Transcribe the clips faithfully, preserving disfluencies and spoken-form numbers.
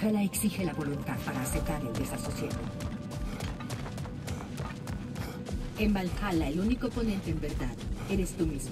Valhalla exige la voluntad para aceptar el desasosiego. En Valhalla, el único oponente en verdad eres tú mismo.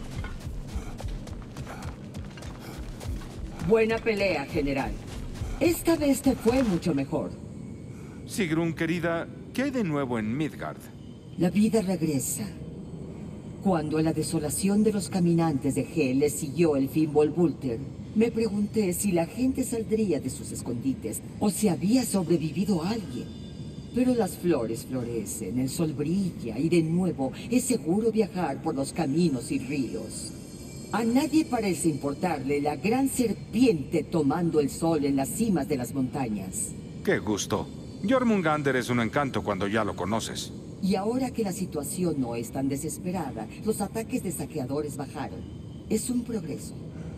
Buena pelea, general. Esta vez te fue mucho mejor. Sigrun, querida, ¿qué hay de nuevo en Midgard? La vida regresa. Cuando a la desolación de los caminantes de Hel le siguió el Fimbulvulter, me pregunté si la gente saldría de sus escondites o si había sobrevivido alguien. Pero las flores florecen, el sol brilla y de nuevo es seguro viajar por los caminos y ríos. A nadie parece importarle la gran serpiente tomando el sol en las cimas de las montañas. ¡Qué gusto! Jormungandr es un encanto cuando ya lo conoces. Y ahora que la situación no es tan desesperada, los ataques de saqueadores bajaron. Es un progreso.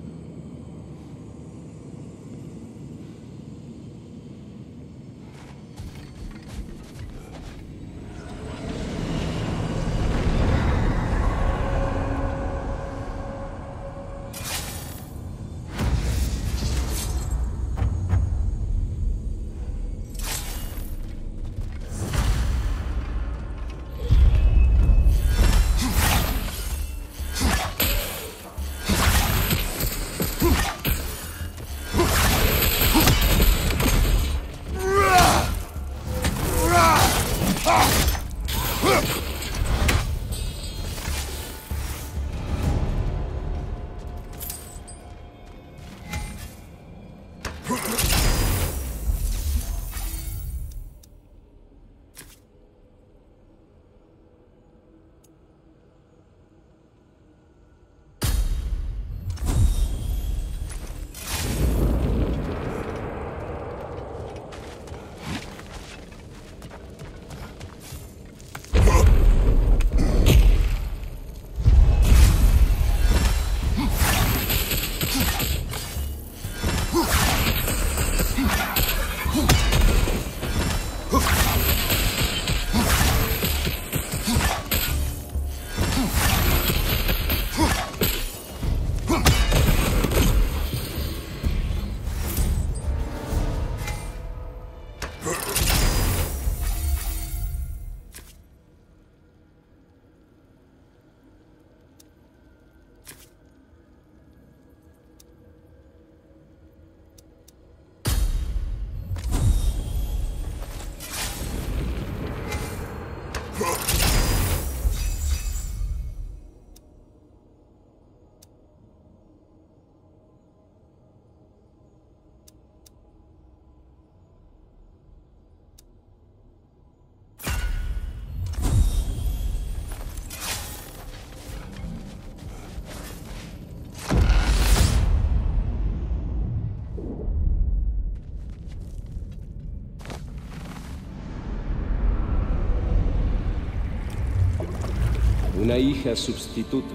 Una hija sustituta.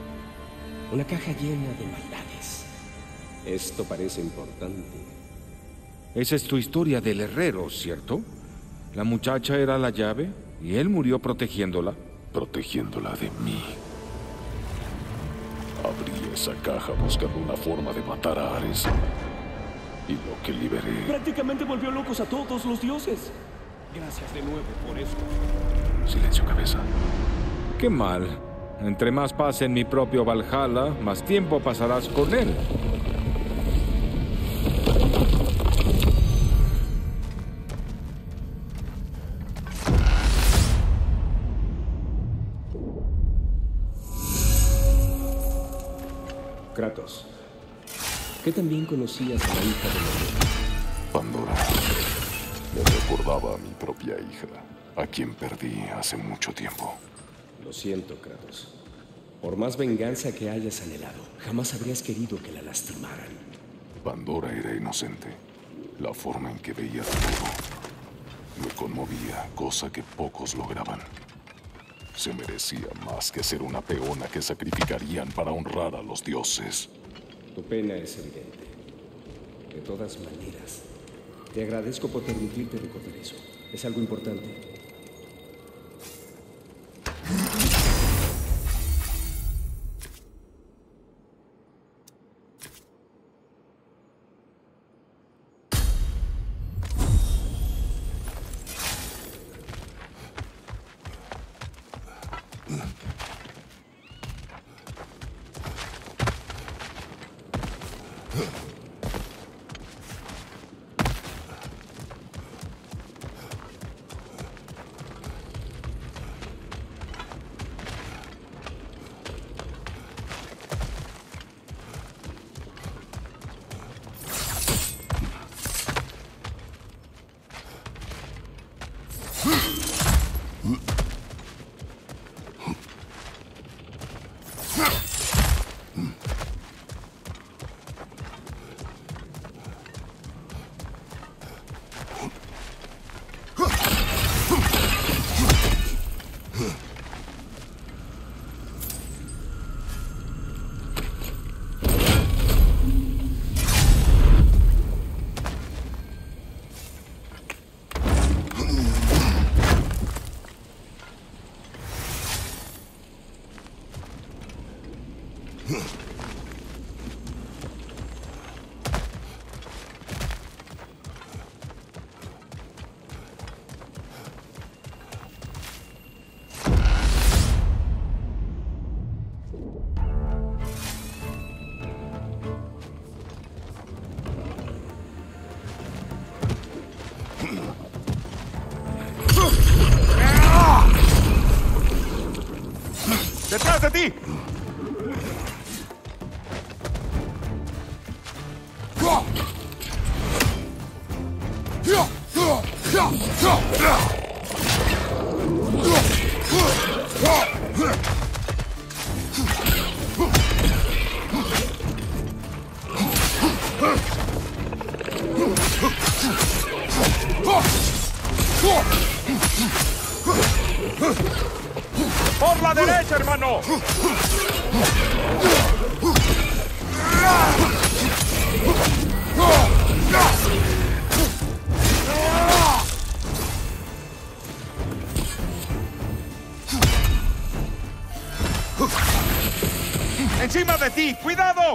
Una caja llena de maldades. Esto parece importante. Esa es tu historia del herrero, ¿cierto? La muchacha era la llave y él murió protegiéndola. Protegiéndola de mí. Abrí esa caja buscando una forma de matar a Ares. Y lo que liberé... Prácticamente volvió locos a todos los dioses. Gracias de nuevo por eso. Silencio, cabeza. Qué mal. Entre más pase en mi propio Valhalla, más tiempo pasarás con él. Kratos, ¿qué también conocías a la hija de Loki? Pandora. Me recordaba a mi propia hija, a quien perdí hace mucho tiempo. Lo siento, Kratos. Por más venganza que hayas anhelado, jamás habrías querido que la lastimaran. Pandora era inocente. La forma en que veía todo me conmovía, cosa que pocos lograban. Se merecía más que ser una peona que sacrificarían para honrar a los dioses. Tu pena es evidente. De todas maneras, te agradezco por permitirte recordar eso. Es algo importante. ¡Detrás de ti! ¡Por la derecha, hermano! ¡Encima de ti! ¡Cuidado!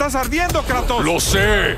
¡Estás ardiendo, Kratos! ¡Lo sé!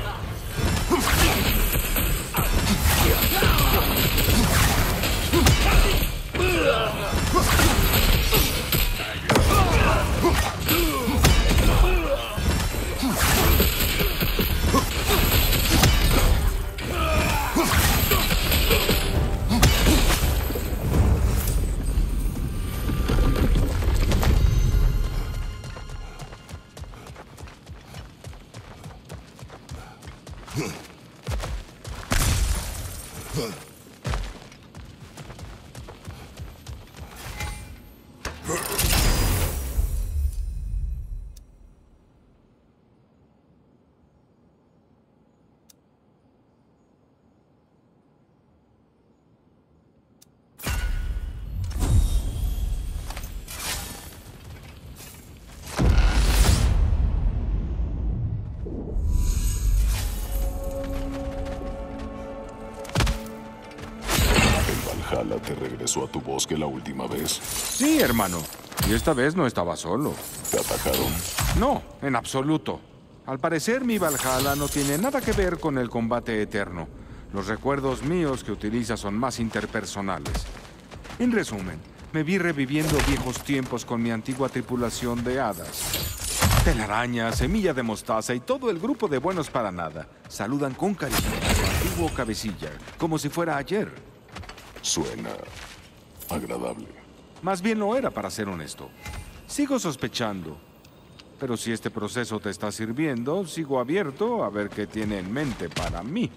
¿Valhalla te regresó a tu bosque la última vez? Sí, hermano. Y esta vez no estaba solo. ¿Te atacaron? No, en absoluto. Al parecer, mi Valhalla no tiene nada que ver con el combate eterno. Los recuerdos míos que utiliza son más interpersonales. En resumen, me vi reviviendo viejos tiempos con mi antigua tripulación de hadas. Telaraña, semilla de mostaza y todo el grupo de buenos para nada saludan con cariño a su antiguo cabecilla, como si fuera ayer. Suena agradable. Más bien lo era, para ser honesto. Sigo sospechando. Pero si este proceso te está sirviendo, sigo abierto a ver qué tiene en mente para mí.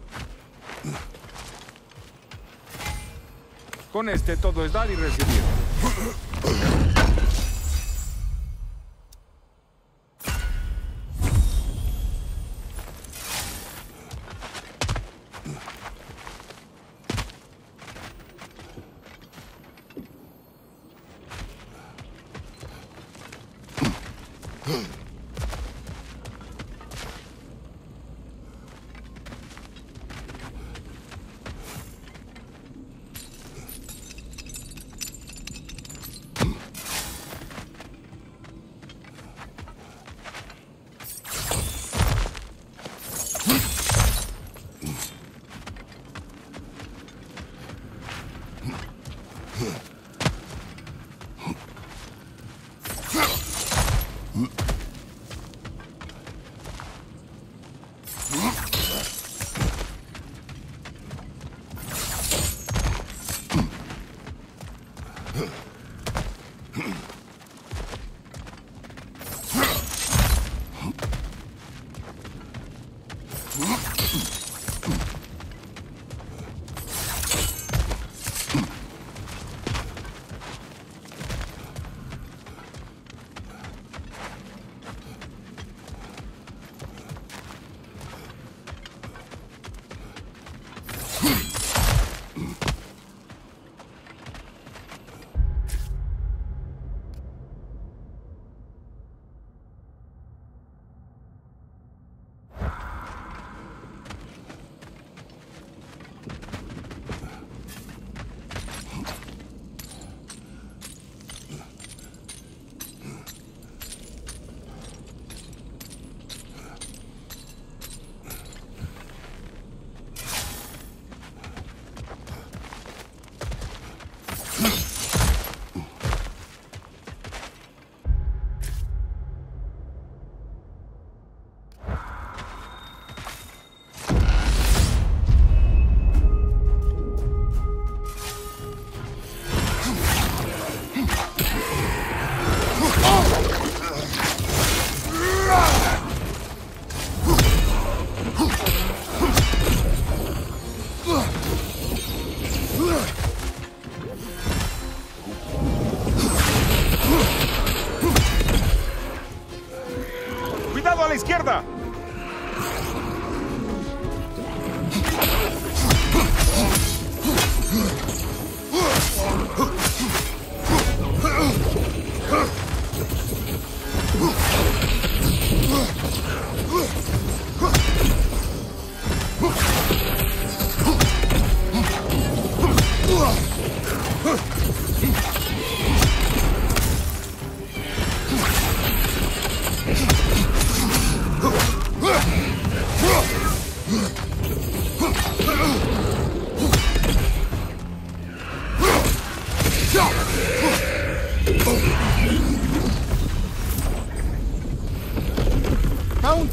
Con este todo es dar y recibir.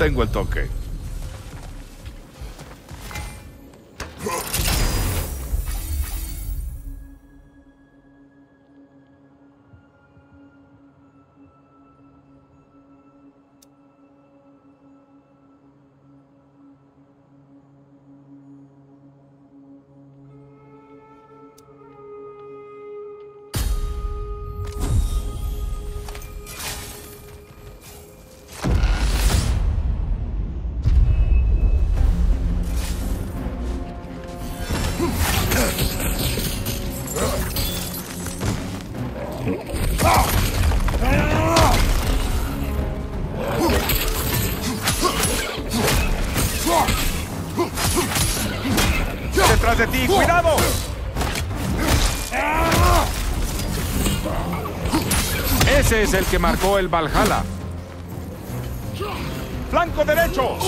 tengo el toque. ¡Detrás de ti! ¡Cuidado! Ese es el que marcó el Valhalla. ¡Flanco derecho!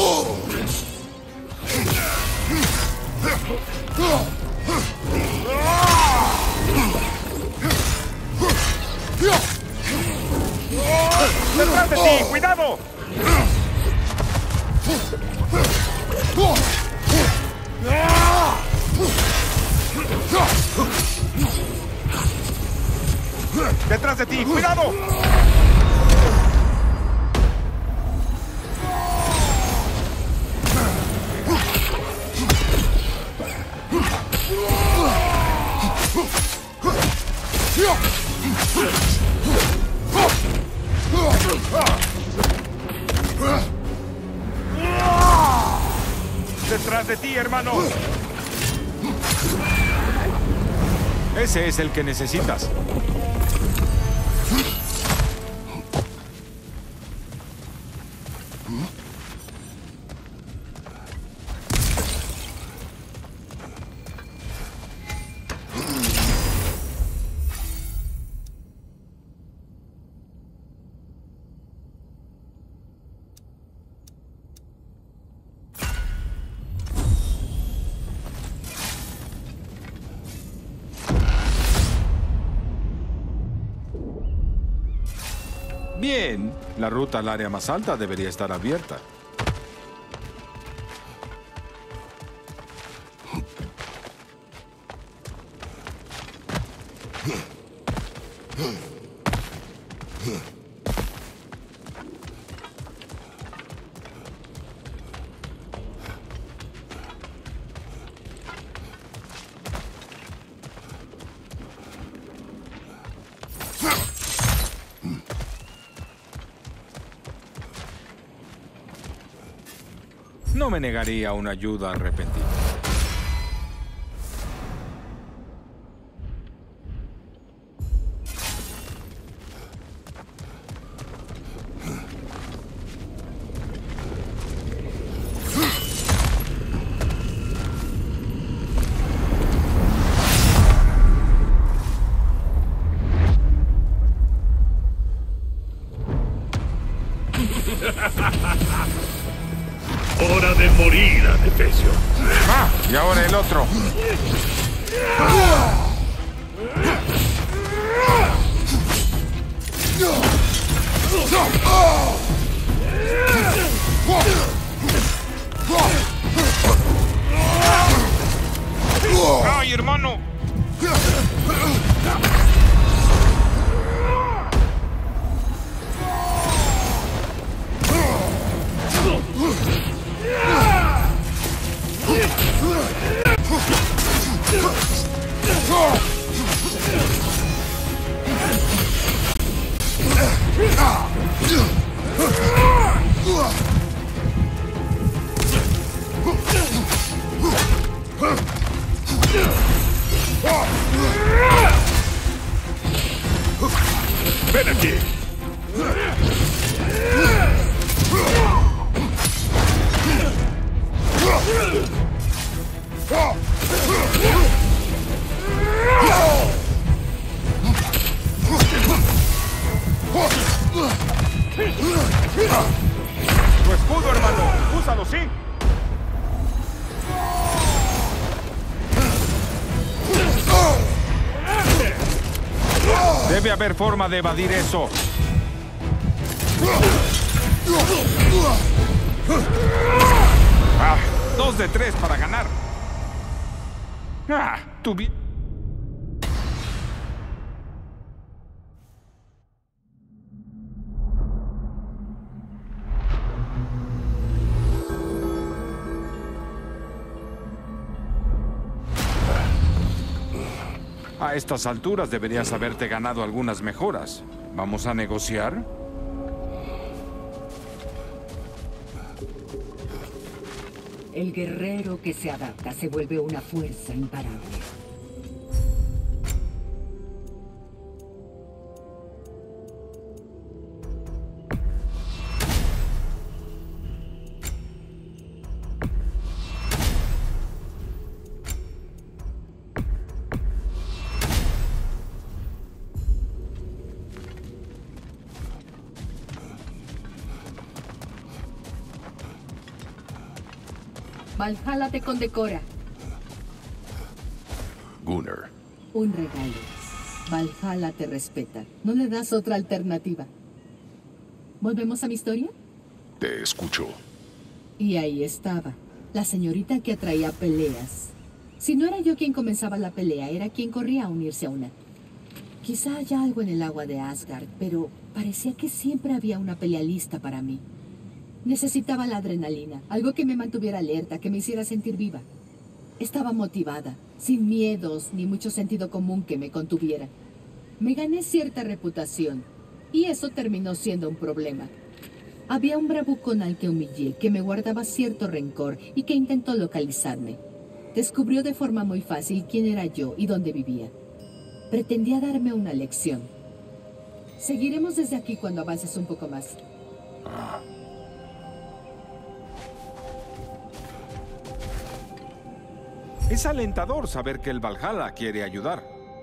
¡Detrás de ti! ¡Cuidado! ¡Detrás de ti! ¡Cuidado! ¡Detrás de ti, hermano! Ese es el que necesitas. Bien, la ruta al área más alta debería estar abierta. No me negaría una ayuda repentina. ¡Hora de morir, Adefesio! ¡Ah! Y ahora el otro. ¡Ay, hermano! ¡Ven aquí! ¡Tu escudo, hermano! ¡Úsalo, sí! Debe haber forma de evadir eso. Ah, dos de tres para ganar. Ah, tu vi... A estas alturas deberías haberte ganado algunas mejoras. ¿Vamos a negociar? El guerrero que se adapta se vuelve una fuerza imparable. Valhalla te condecora. Gunnar. Un regalo. Valhalla te respeta. No le das otra alternativa. ¿Volvemos a mi historia? Te escucho. Y ahí estaba. La señorita que atraía peleas. Si no era yo quien comenzaba la pelea, era quien corría a unirse a una. Quizá haya algo en el agua de Asgard, pero parecía que siempre había una pelea lista para mí. Necesitaba la adrenalina, algo que me mantuviera alerta, que me hiciera sentir viva. Estaba motivada, sin miedos ni mucho sentido común que me contuviera. Me gané cierta reputación, y eso terminó siendo un problema. Había un bravucón al que humillé, que me guardaba cierto rencor y que intentó localizarme. Descubrió de forma muy fácil quién era yo y dónde vivía. Pretendía darme una lección. Seguiremos desde aquí cuando avances un poco más. Ah. Es alentador saber que el Valhalla quiere ayudar.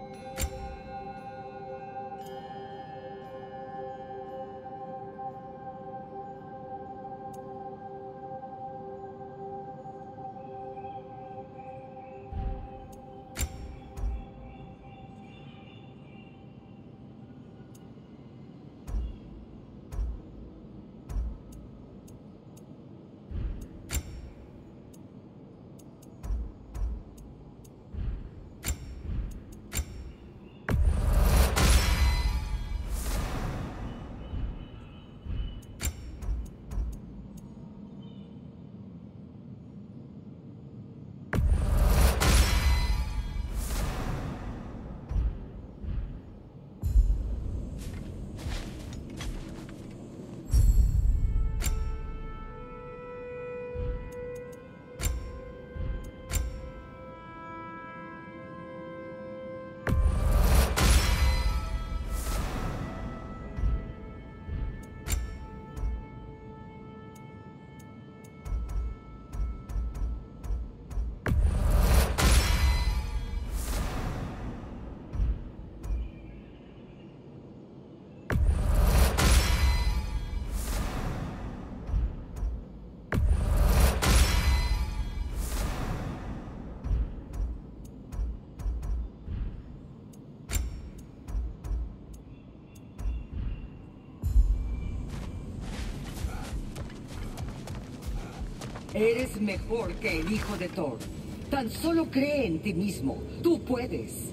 Eres mejor que el hijo de Thor. Tan solo cree en ti mismo. Tú puedes.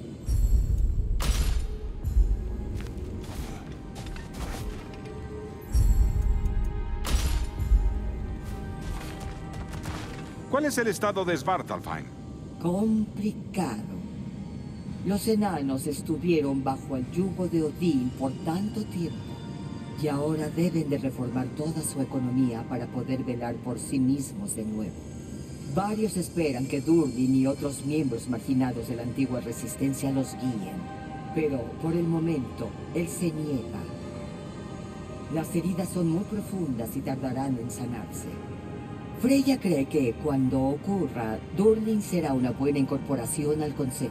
¿Cuál es el estado de Svartalfheim? Complicado. Los enanos estuvieron bajo el yugo de Odín por tanto tiempo. Y ahora deben de reformar toda su economía para poder velar por sí mismos de nuevo. Varios esperan que Durlin y otros miembros marginados de la antigua resistencia los guíen. Pero, por el momento, él se niega. Las heridas son muy profundas y tardarán en sanarse. Freya cree que, cuando ocurra, Durlin será una buena incorporación al Consejo.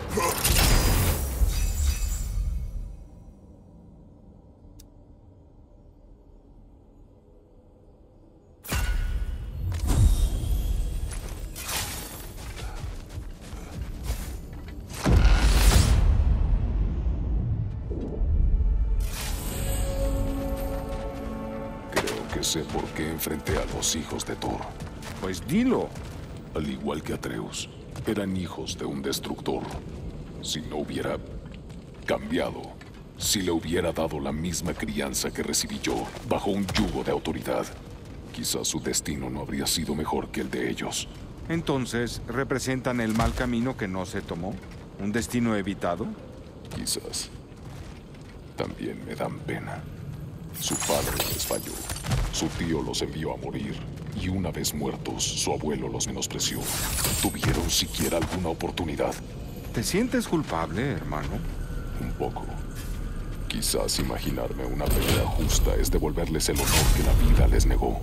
Sé por qué enfrenté a los hijos de Thor. Pues dilo. Al igual que Atreus, eran hijos de un destructor. Si no hubiera cambiado, si le hubiera dado la misma crianza que recibí yo, bajo un yugo de autoridad, quizás su destino no habría sido mejor que el de ellos. Entonces, ¿representan el mal camino que no se tomó? ¿Un destino evitado? Quizás. También me dan pena. Su padre les falló. Su tío los envió a morir. Y una vez muertos, su abuelo los menospreció. ¿Tuvieron siquiera alguna oportunidad? ¿Te sientes culpable, hermano? Un poco. Quizás imaginarme una pelea justa es devolverles el honor que la vida les negó.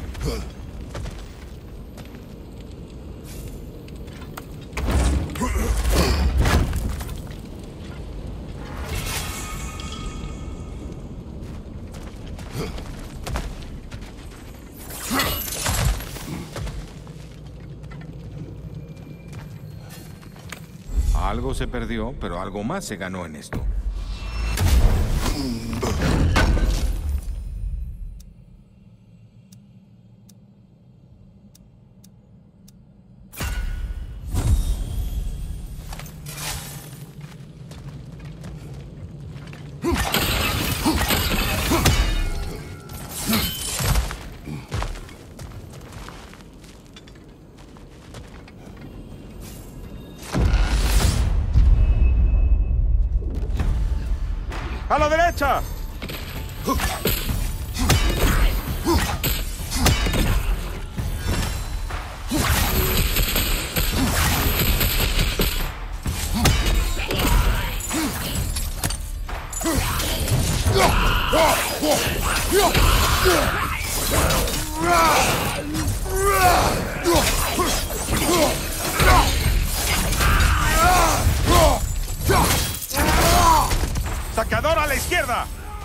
Algo se perdió, pero algo más se ganó en esto. ¡A la derecha! ¡Sacador a la izquierda!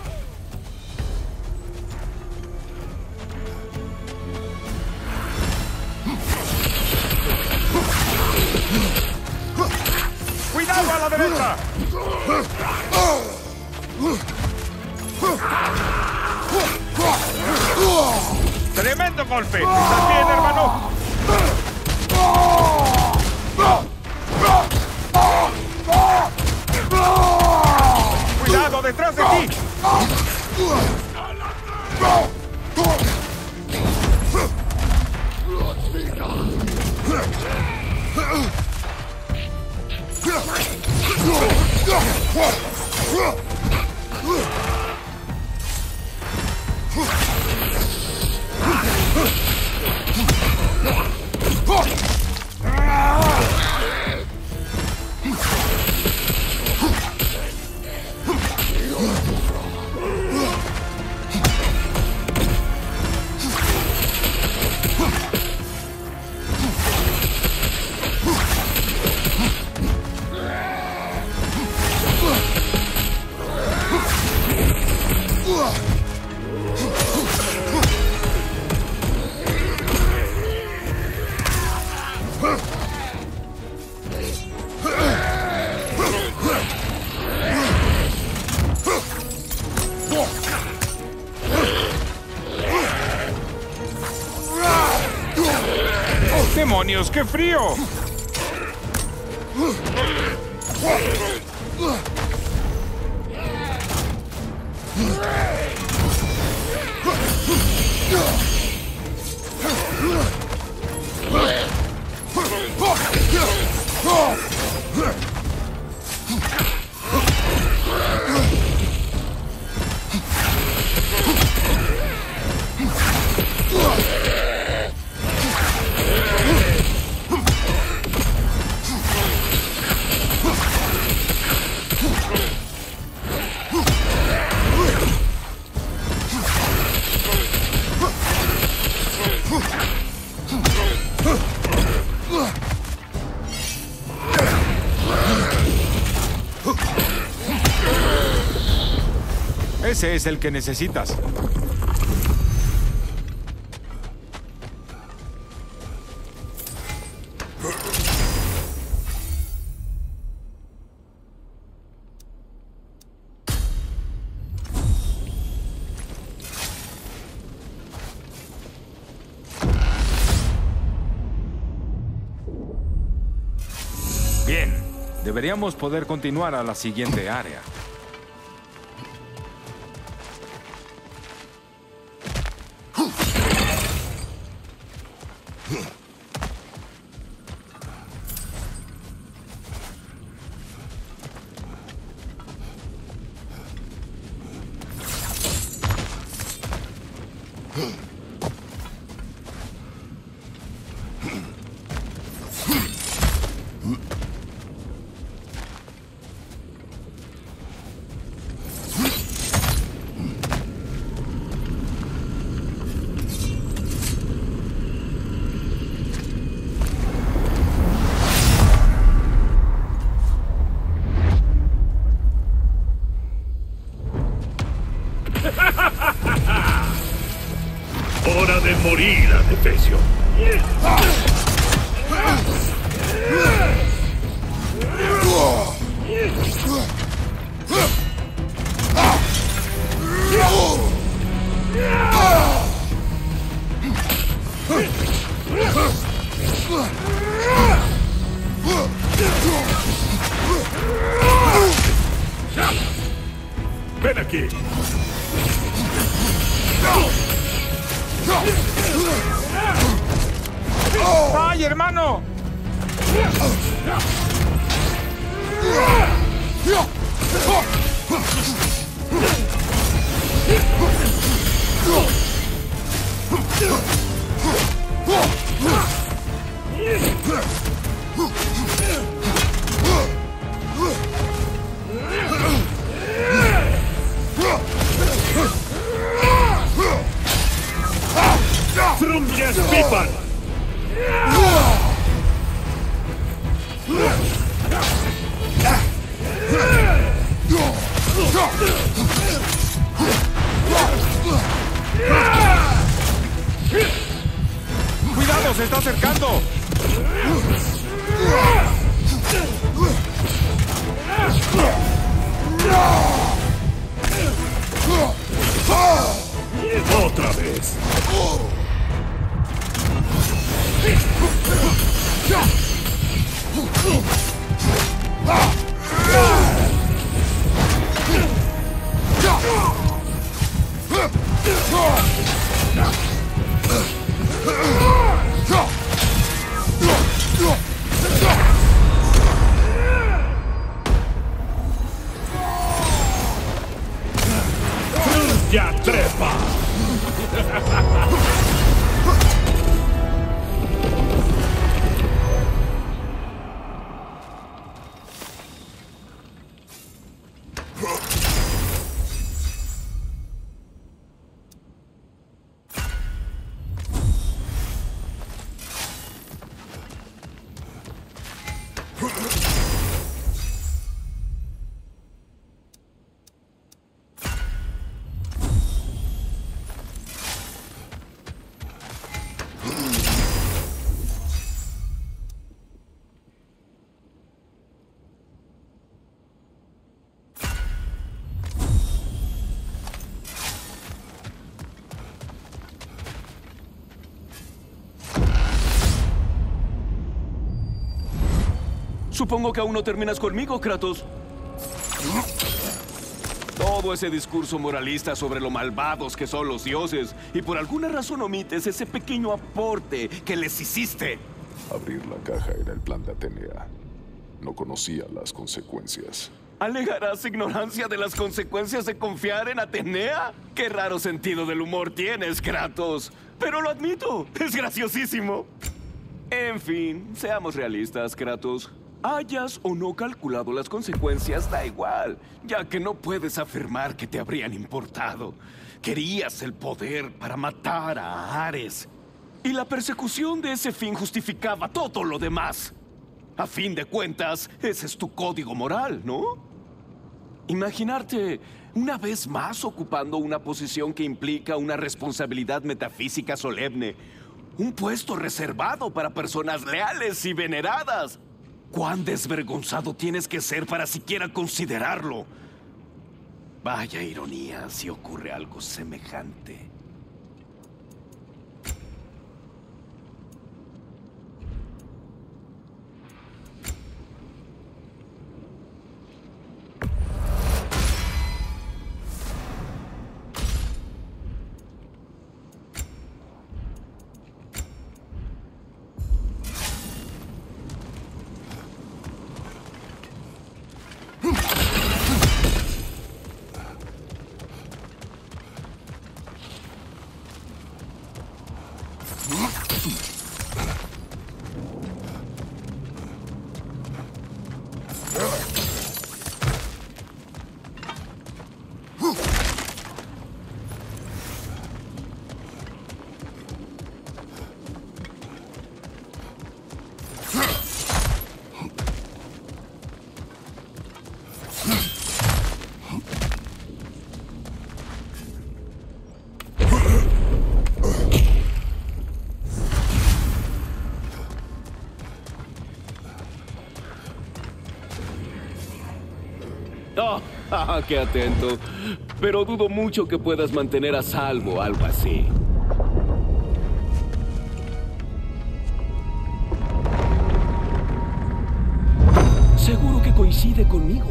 ¡Cuidado a la derecha! ¡Tremendo golpe! ¿Estás bien, hermano? ¡Cuidado detrás de ti! ¡Demonios, qué frío! Ese es el que necesitas. Bien, deberíamos poder continuar a la siguiente área. Hora de morir, Adefesio. Ven aquí. ¡Ay, hermano! Trumbias pipan. ¡Cuidado, se está acercando! Otra vez. ¡Ya trepa! Supongo que aún no terminas conmigo, Kratos. Todo ese discurso moralista sobre lo malvados que son los dioses, y por alguna razón omites ese pequeño aporte que les hiciste. Abrir la caja era el plan de Atenea. No conocía las consecuencias. ¿Alegarás ignorancia de las consecuencias de confiar en Atenea? ¡Qué raro sentido del humor tienes, Kratos! Pero lo admito, es graciosísimo. En fin, seamos realistas, Kratos. Hayas o no calculado las consecuencias, da igual, ya que no puedes afirmar que te habrían importado. Querías el poder para matar a Ares. Y la persecución de ese fin justificaba todo lo demás. A fin de cuentas, ese es tu código moral, ¿no? Imaginarte una vez más ocupando una posición que implica una responsabilidad metafísica solemne. Un puesto reservado para personas leales y veneradas. ¿Cuán desvergonzado tienes que ser para siquiera considerarlo? Vaya ironía si ocurre algo semejante. Ah, qué atento. Pero dudo mucho que puedas mantener a salvo algo así. Seguro que coincide conmigo.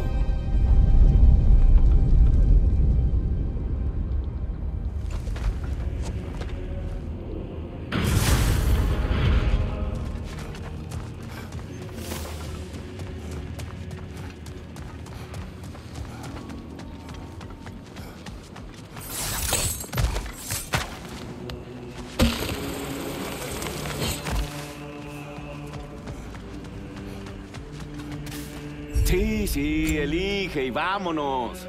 Sí, sí, elige y vámonos.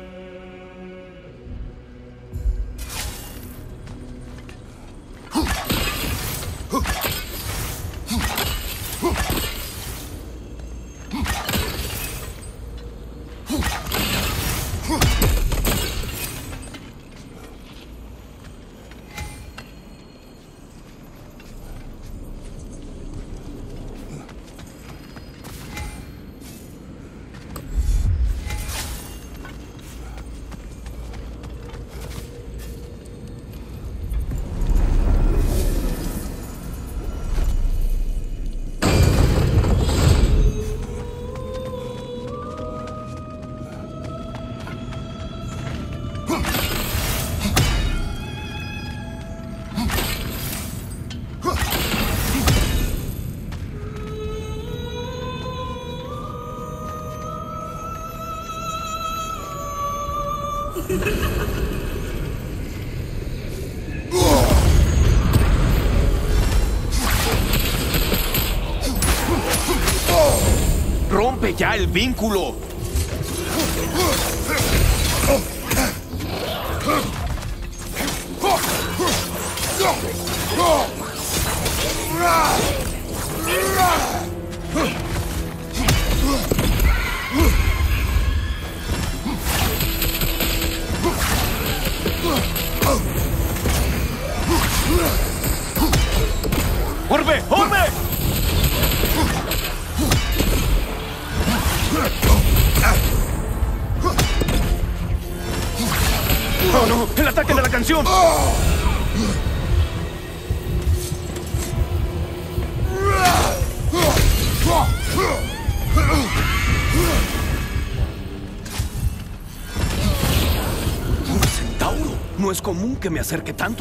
¡Rompe ya el vínculo! ¡Orbe! ¡Orbe! ¡Oh, no! ¡El ataque de la canción! ¡Un centauro! No es común que me acerque tanto.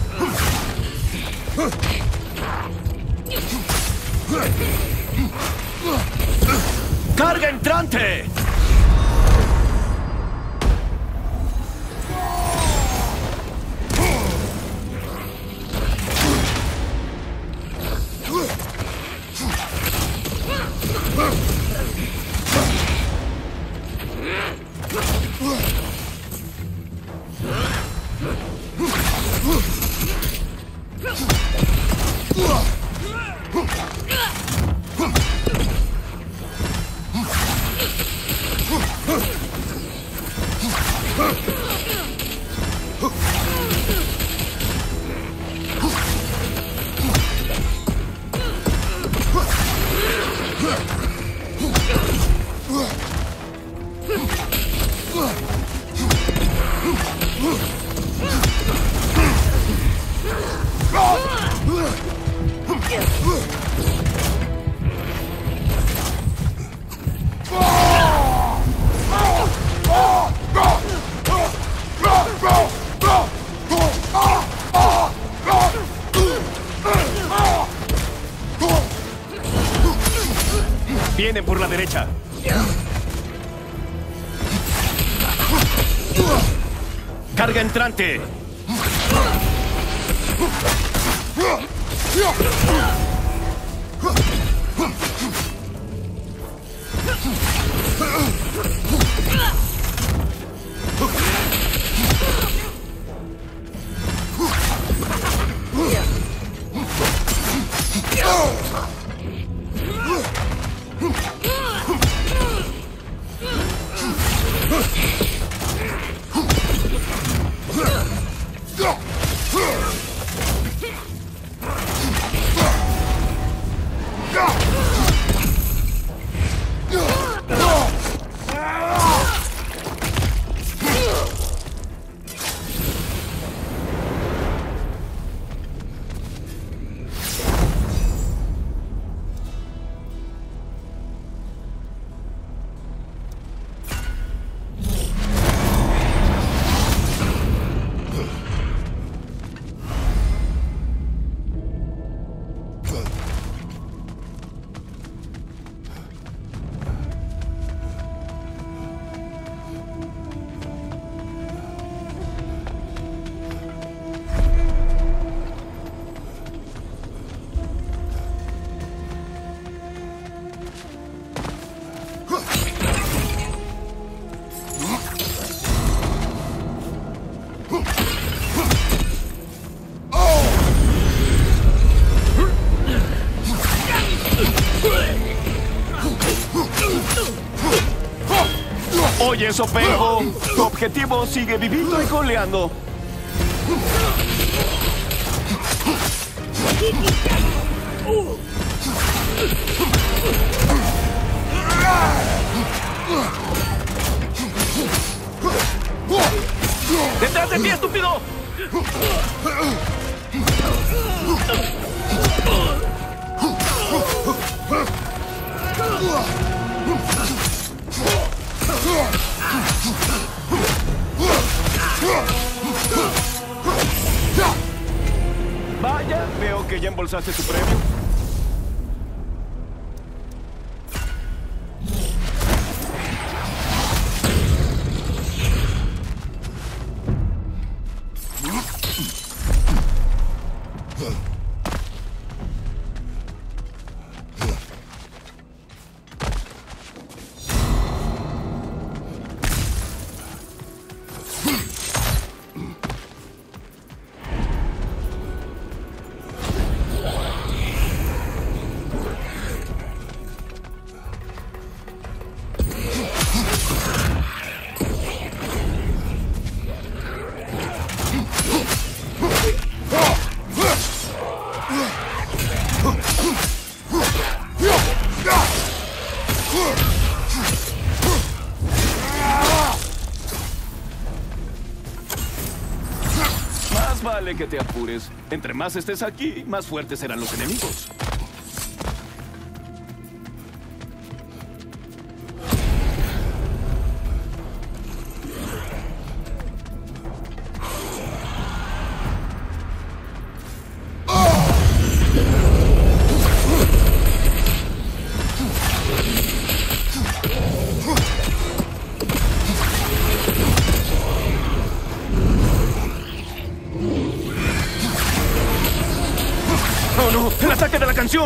¡Carga entrante! Vienen por la derecha. Carga entrante. Oye, Sopengo, tu objetivo sigue vivito y coleando. ¡Detrás de ti, estúpido! Vaya, veo que ya embolsaste tu premio. Más vale que te apures. Entre más estés aquí, más fuertes serán los enemigos. ¡Oh, no! ¡El ataque de la canción!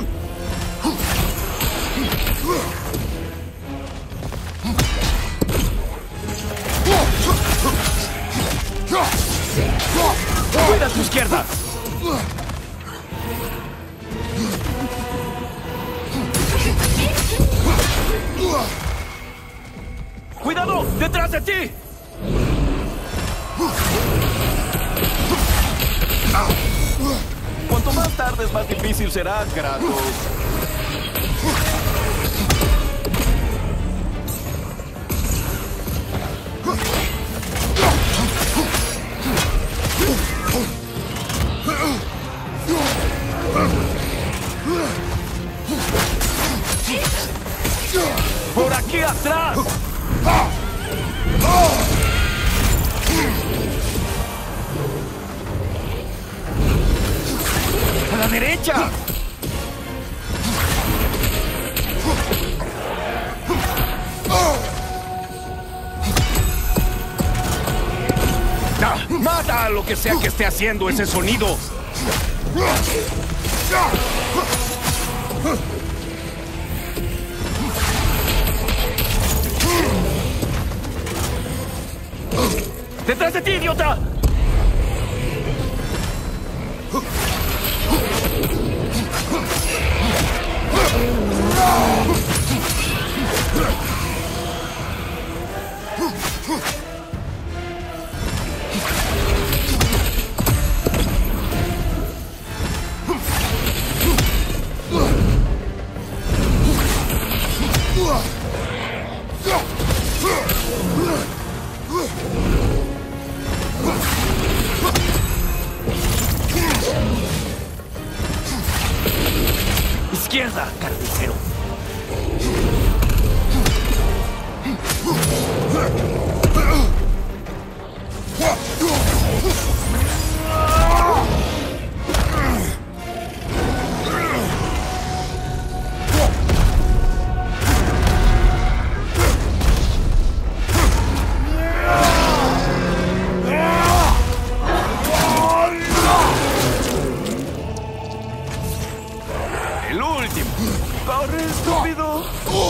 ¡Cuida a tu izquierda! ¡Cuidado! ¡Detrás de ti! Cuanto más tardes, más difícil será, Kratos. derecha! ¡Ah! ¡Mata a lo que sea que esté haciendo ese sonido! ¡Detrás de ti, idiota! Izquierda, carnicero. El último. ¡Corre, estúpido!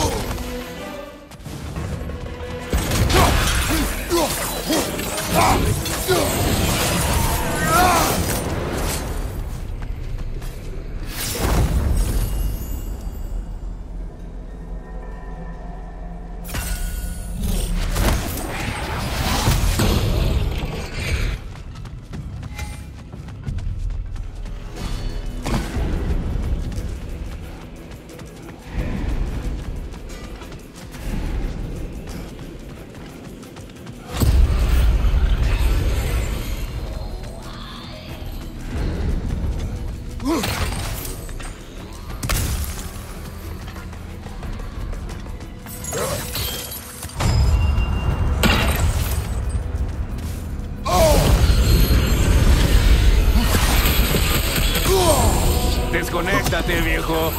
Desconéctate, viejo.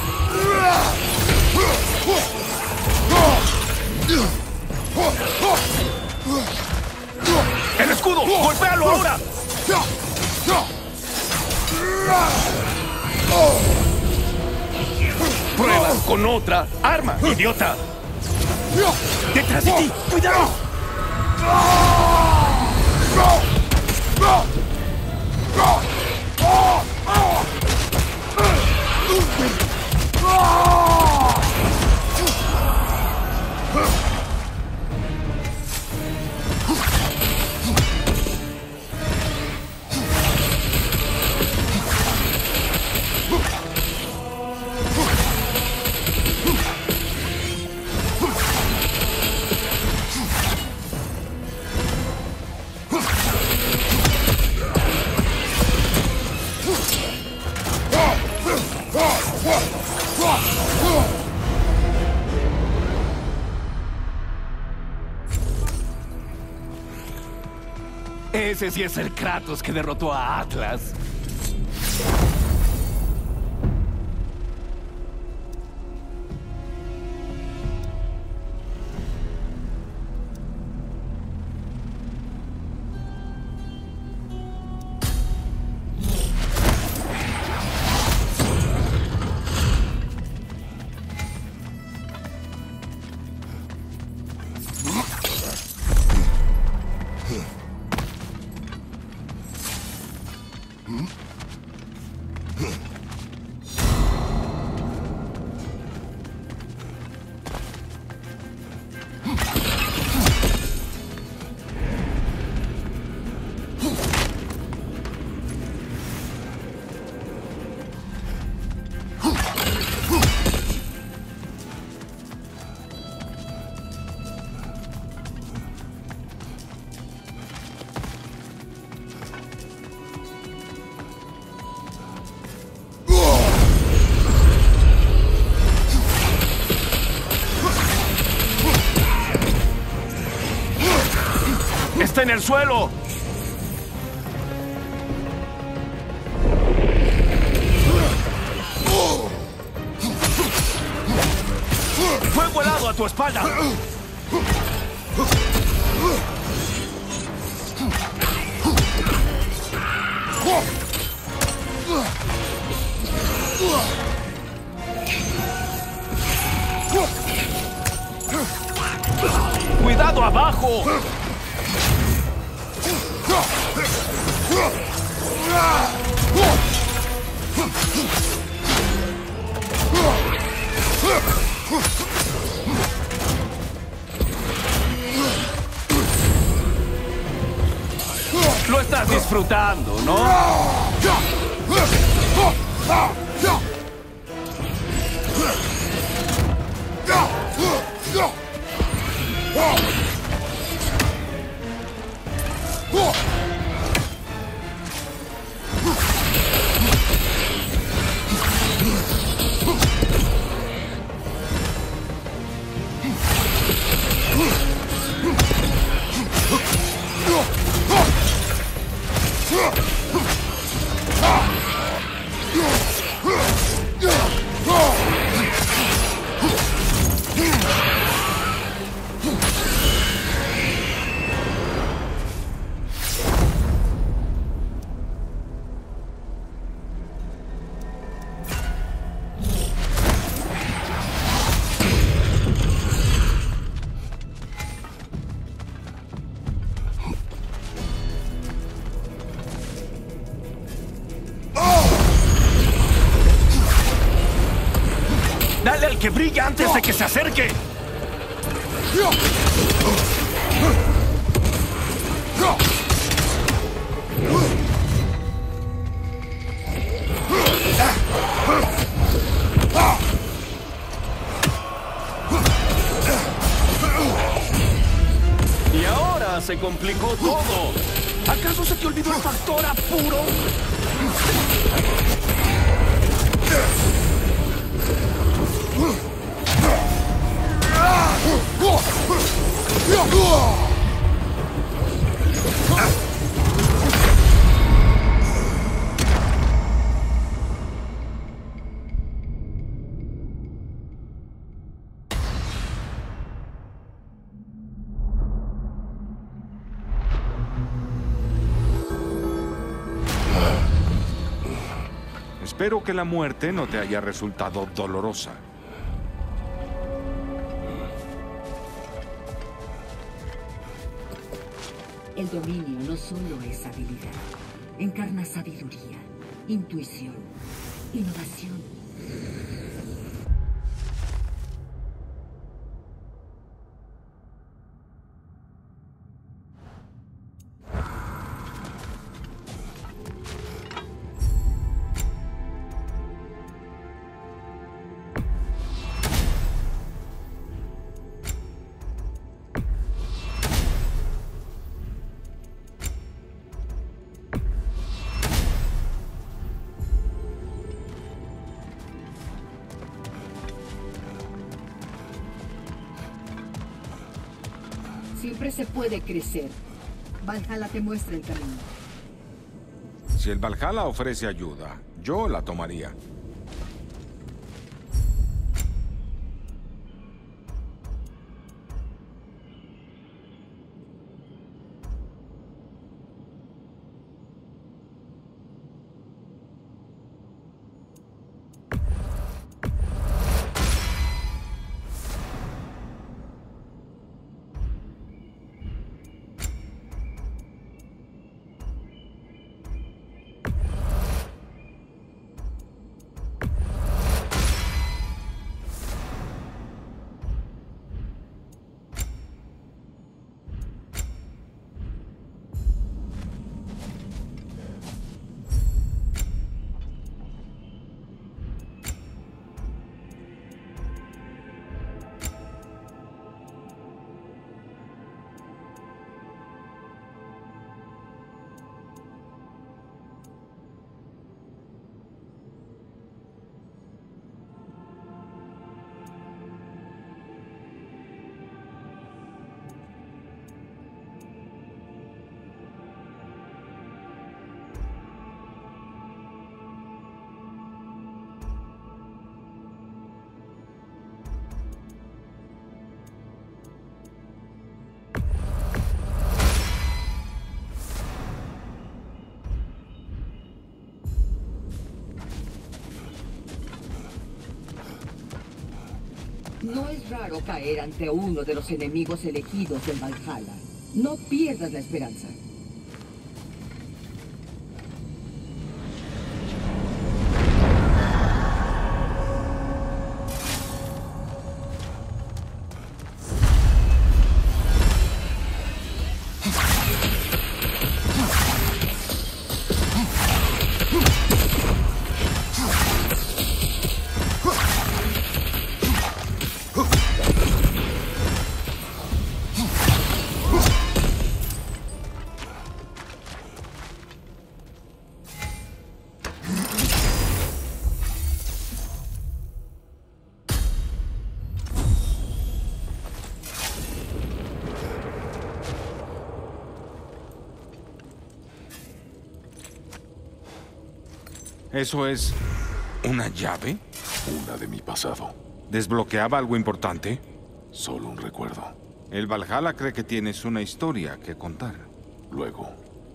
¡El escudo! ¡Golpéalo ahora! ¡Prueba con otra arma, idiota! ¡Detrás de ti! ¡Cuidado! Ese sí es el Kratos que derrotó a Atlas. ¡Está en el suelo! a tu espalda! ¡Cuidado abajo! Lo estás disfrutando, ¿no? ¡Dale al que brilla antes de que se acerque! Y ahora se complicó todo. ¿Acaso se te olvidó el factor apuro? Espero que la muerte no te haya resultado dolorosa. El dominio no solo es habilidad, encarna sabiduría, intuición, innovación. Siempre se puede crecer. Valhalla te muestra el camino. Si el Valhalla ofrece ayuda, yo la tomaría. No es raro caer ante uno de los enemigos elegidos del Valhalla. No pierdas la esperanza. ¿Eso es una llave? Una de mi pasado. ¿Desbloqueaba algo importante? Solo un recuerdo. El Valhalla cree que tienes una historia que contar. Luego.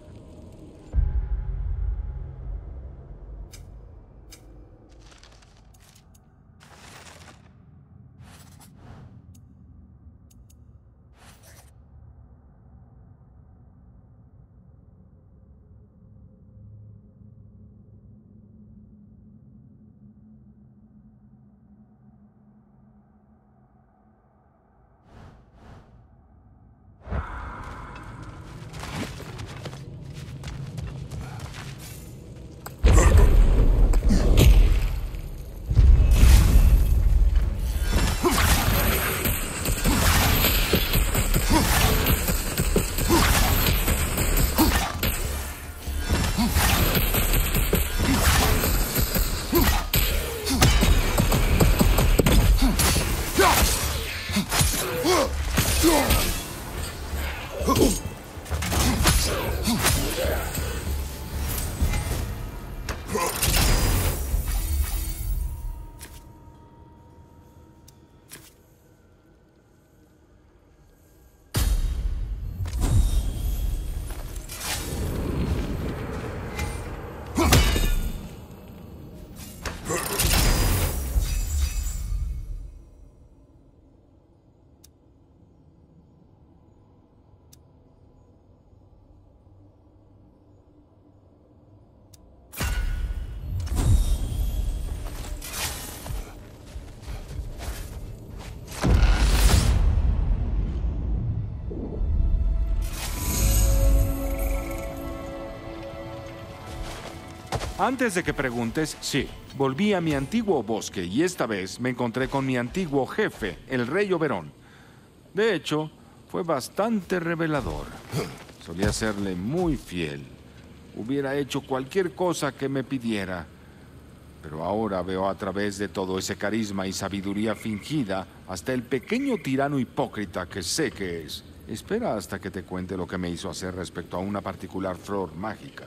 Antes de que preguntes, sí, volví a mi antiguo bosque y esta vez me encontré con mi antiguo jefe, el rey Oberón. De hecho, fue bastante revelador. Solía serle muy fiel. Hubiera hecho cualquier cosa que me pidiera. Pero ahora veo a través de todo ese carisma y sabiduría fingida hasta el pequeño tirano hipócrita que sé que es. Espera hasta que te cuente lo que me hizo hacer respecto a una particular flor mágica.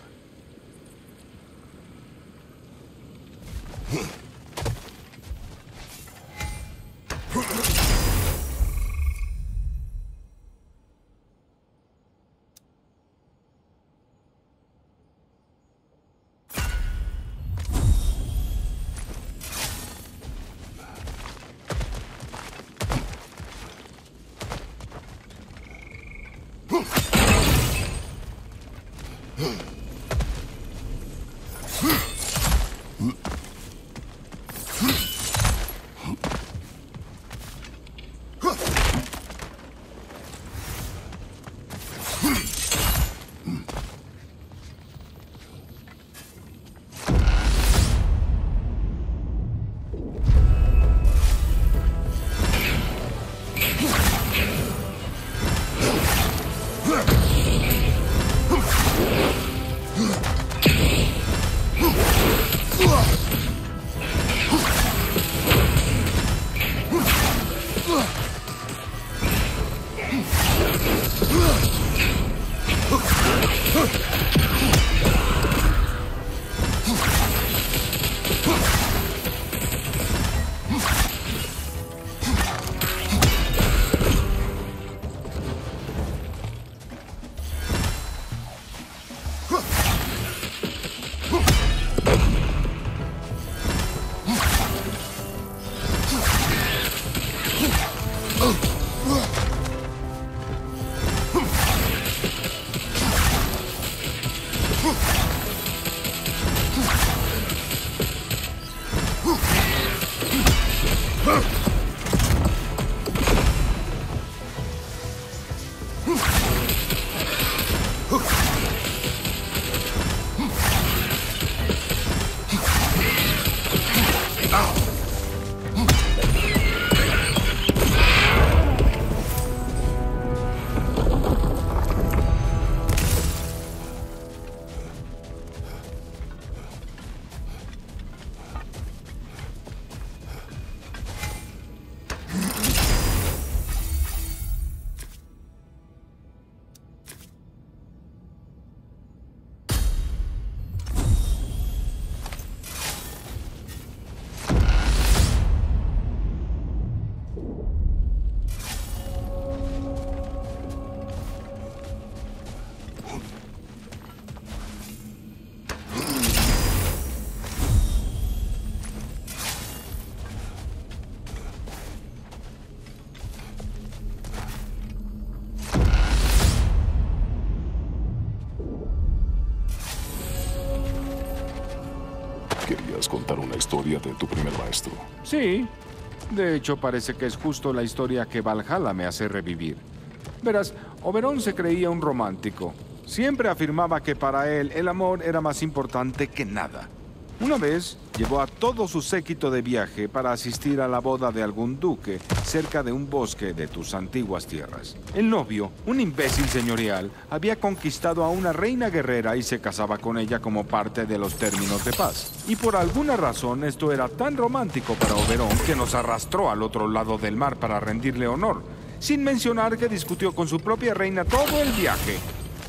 contar una historia de tu primer maestro. Sí. De hecho, parece que es justo la historia que Valhalla me hace revivir. Verás, Oberon se creía un romántico. Siempre afirmaba que para él el amor era más importante que nada. Una vez llevó a todo su séquito de viaje para asistir a la boda de algún duque cerca de un bosque de tus antiguas tierras. El novio, un imbécil señorial, había conquistado a una reina guerrera y se casaba con ella como parte de los términos de paz. Y por alguna razón esto era tan romántico para Oberon que nos arrastró al otro lado del mar para rendirle honor, sin mencionar que discutió con su propia reina todo el viaje.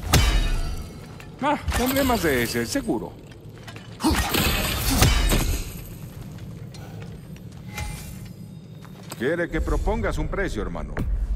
Ah, tendré más de ese, seguro. Quiere que propongas un precio, hermano.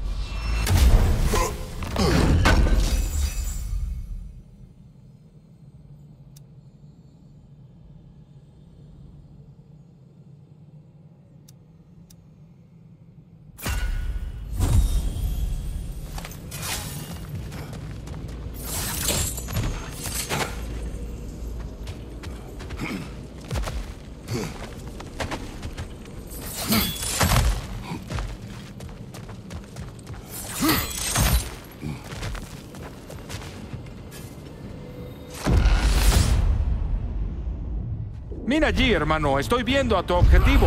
Mira allí, hermano. Estoy viendo a tu objetivo.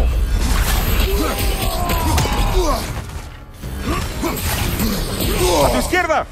¡A tu izquierda!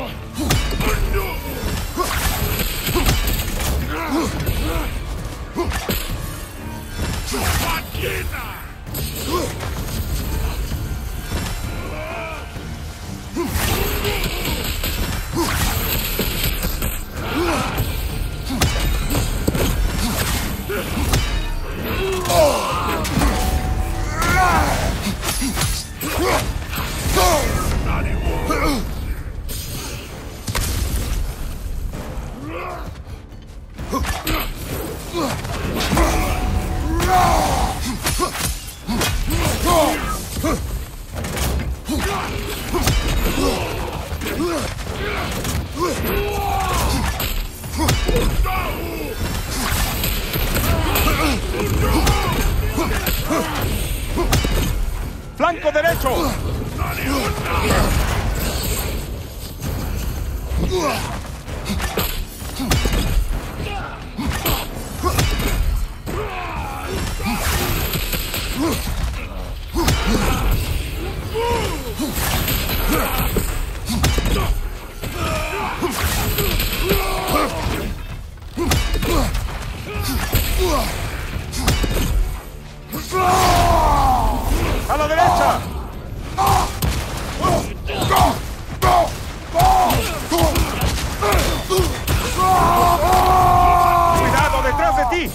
¡Flanco derecho! ¡A la derecha! ¡Cuidado detrás de ti!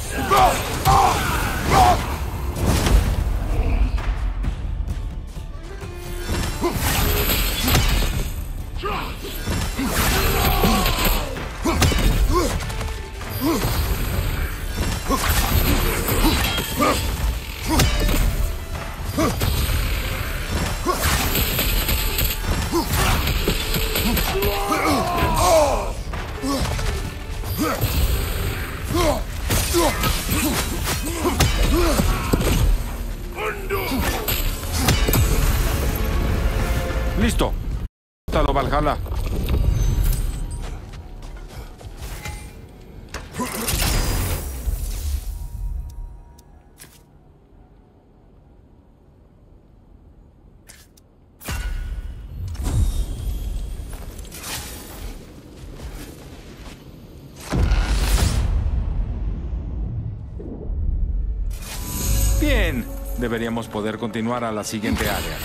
Listo. Talo Valhalla. Bien. Deberíamos poder continuar a la siguiente área.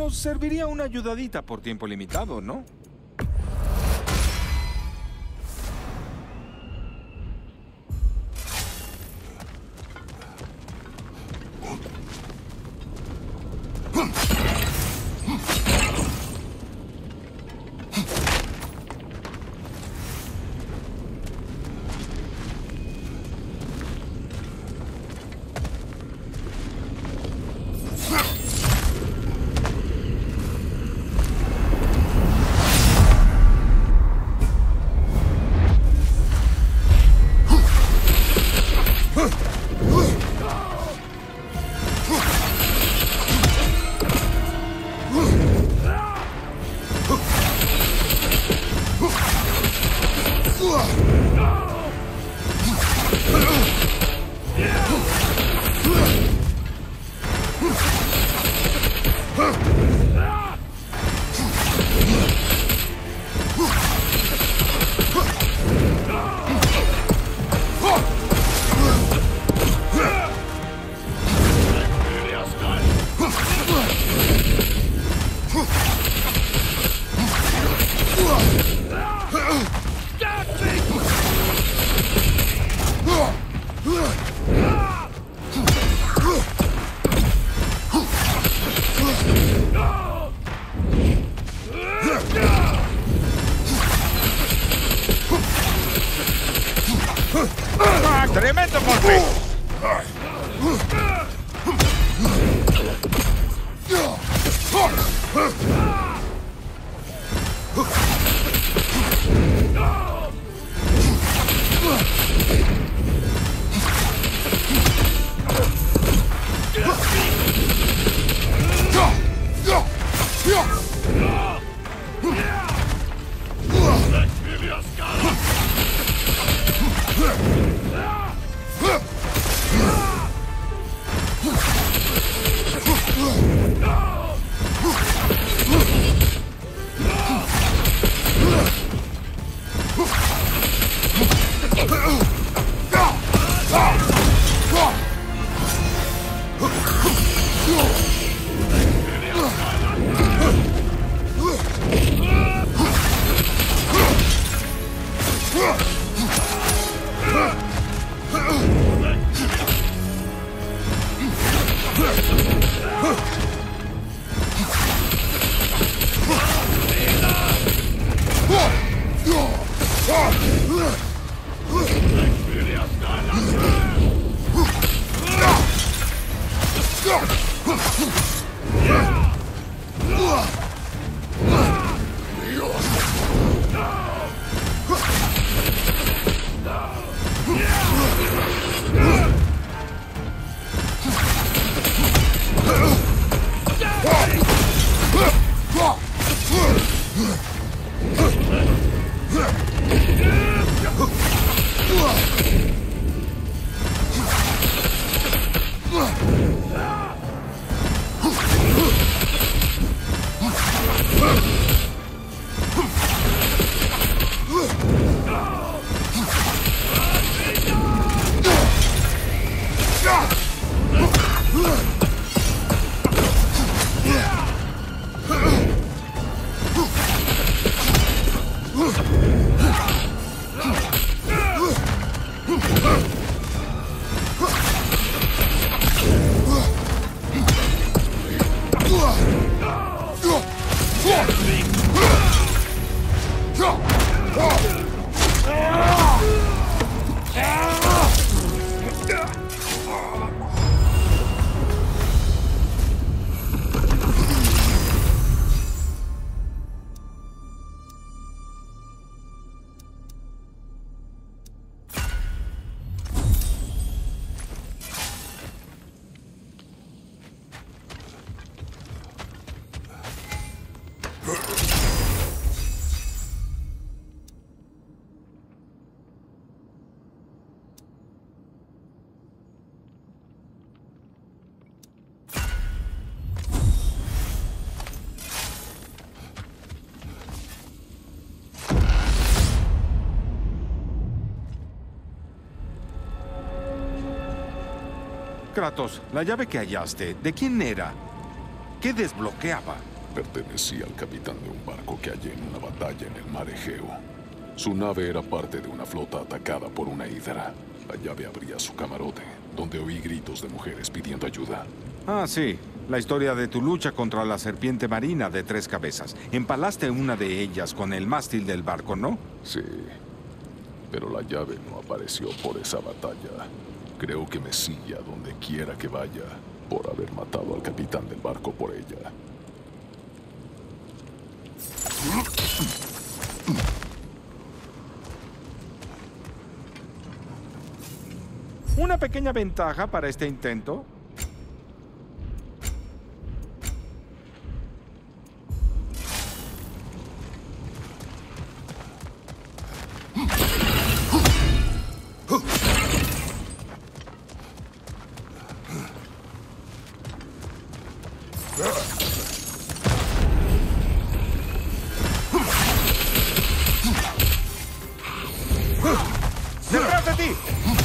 Nos serviría una ayudadita por tiempo limitado, ¿no? ¡Ah, tremendo golpe! Kratos, la llave que hallaste, ¿de quién era? ¿Qué desbloqueaba? pertenecía al capitán de un barco que hallé en una batalla en el mar Egeo. Su nave era parte de una flota atacada por una hidra. La llave abría su camarote, donde oí gritos de mujeres pidiendo ayuda. Ah, sí. La historia de tu lucha contra la serpiente marina de tres cabezas. Empalaste una de ellas con el mástil del barco, ¿no? Sí. Pero la llave no apareció por esa batalla. Creo que me sigue a donde quiera que vaya, por haber matado al capitán del barco por ella. Una pequeña ventaja para este intento. ¡Detrás de ti!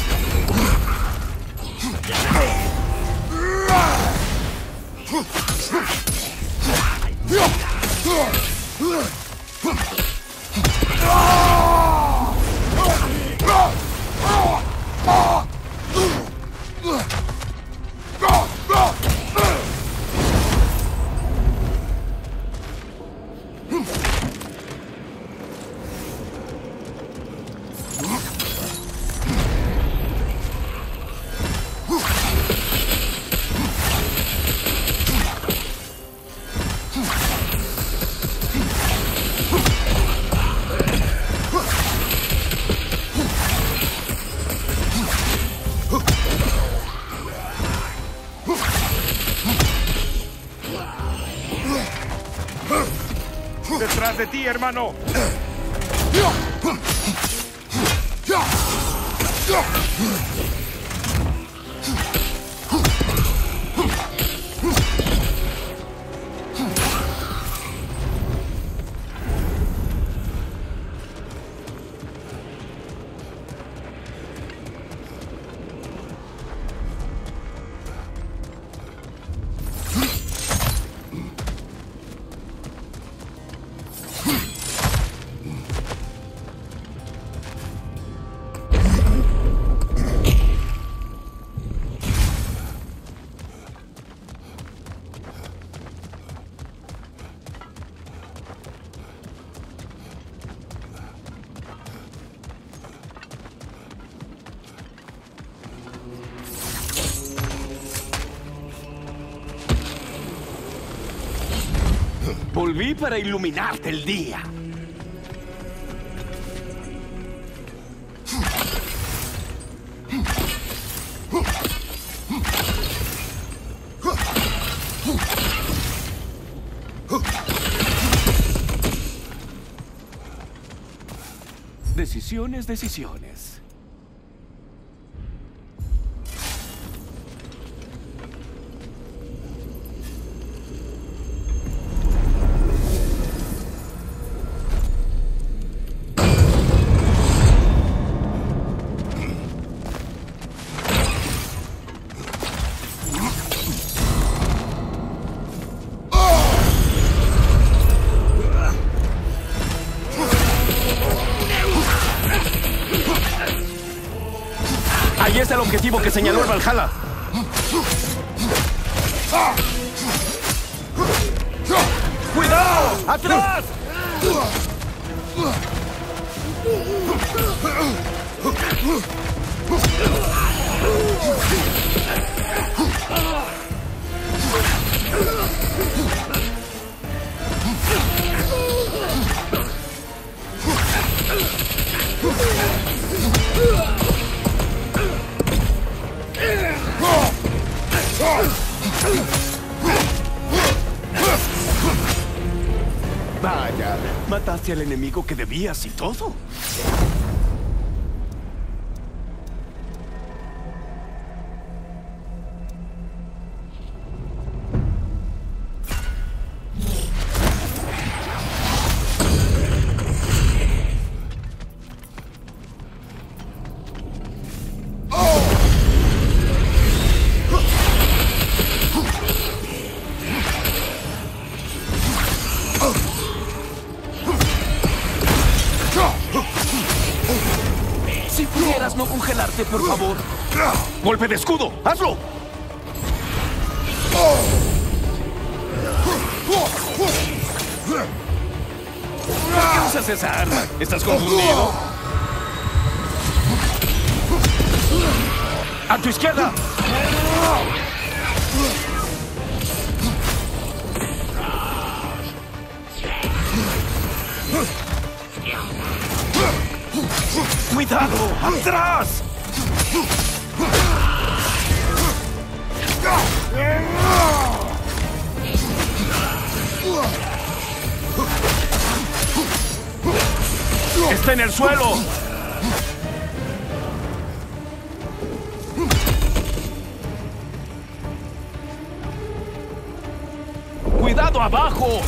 ¡Detrás de ti, hermano! Volví para iluminarte el día. Decisiones, decisiones. Ahí está el objetivo que señaló el Valhalla. ¡Cuidado! ¡Atrás! Vaya, mataste al enemigo que debías y todo. ¿Podrías no congelarte, por favor? ¡Golpe de escudo! ¡Hazlo! ¿Por qué usas esa arma? ¿Estás confundido? ¡A tu izquierda! ¡Cuidado! ¡Atrás! ¡Está en el suelo! ¡Cuidado abajo!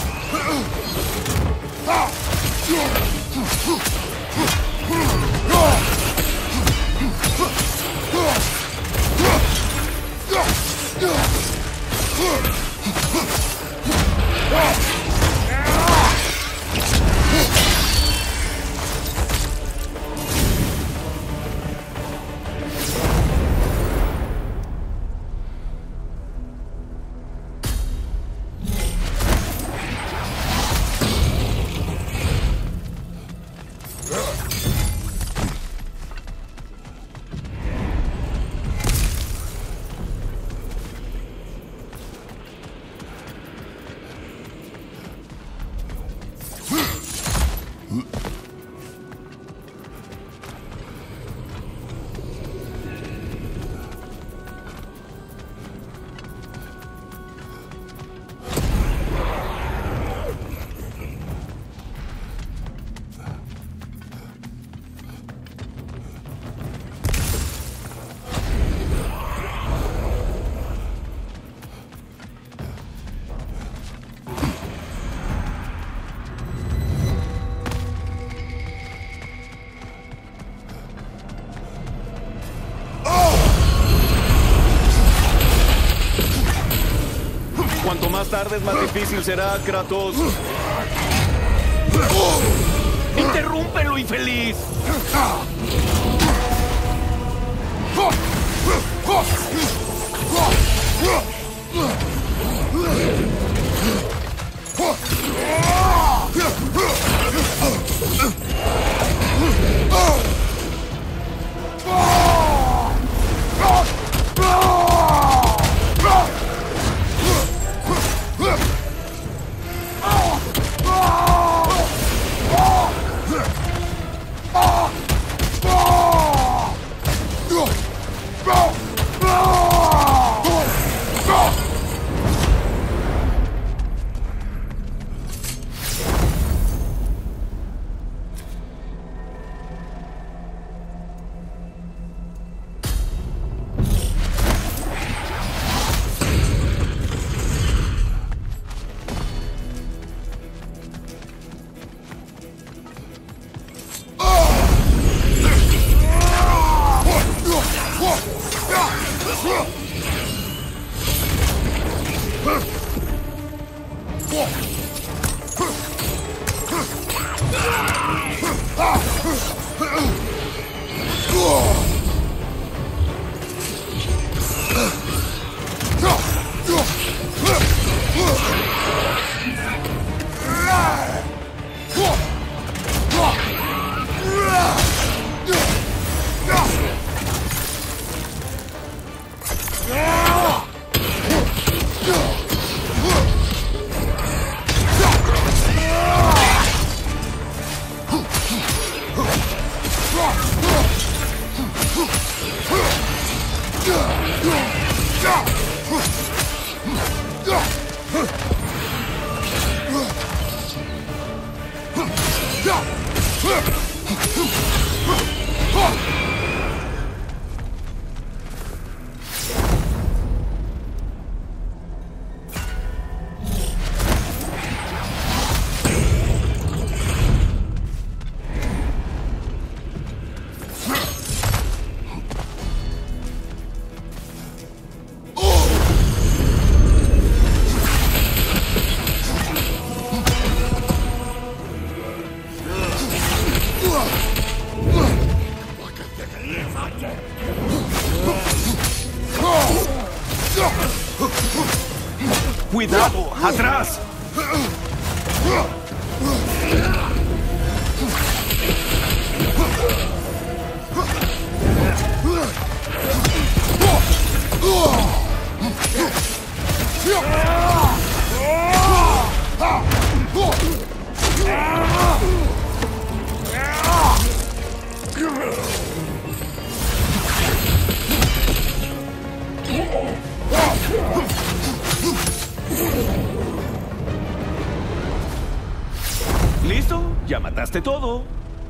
Cuanto más tarde, más difícil será, Kratos. ¡Interrúmpelo, infeliz! ¡Cuidado! ¡Atrás! ¿Listo? Ya mataste todo.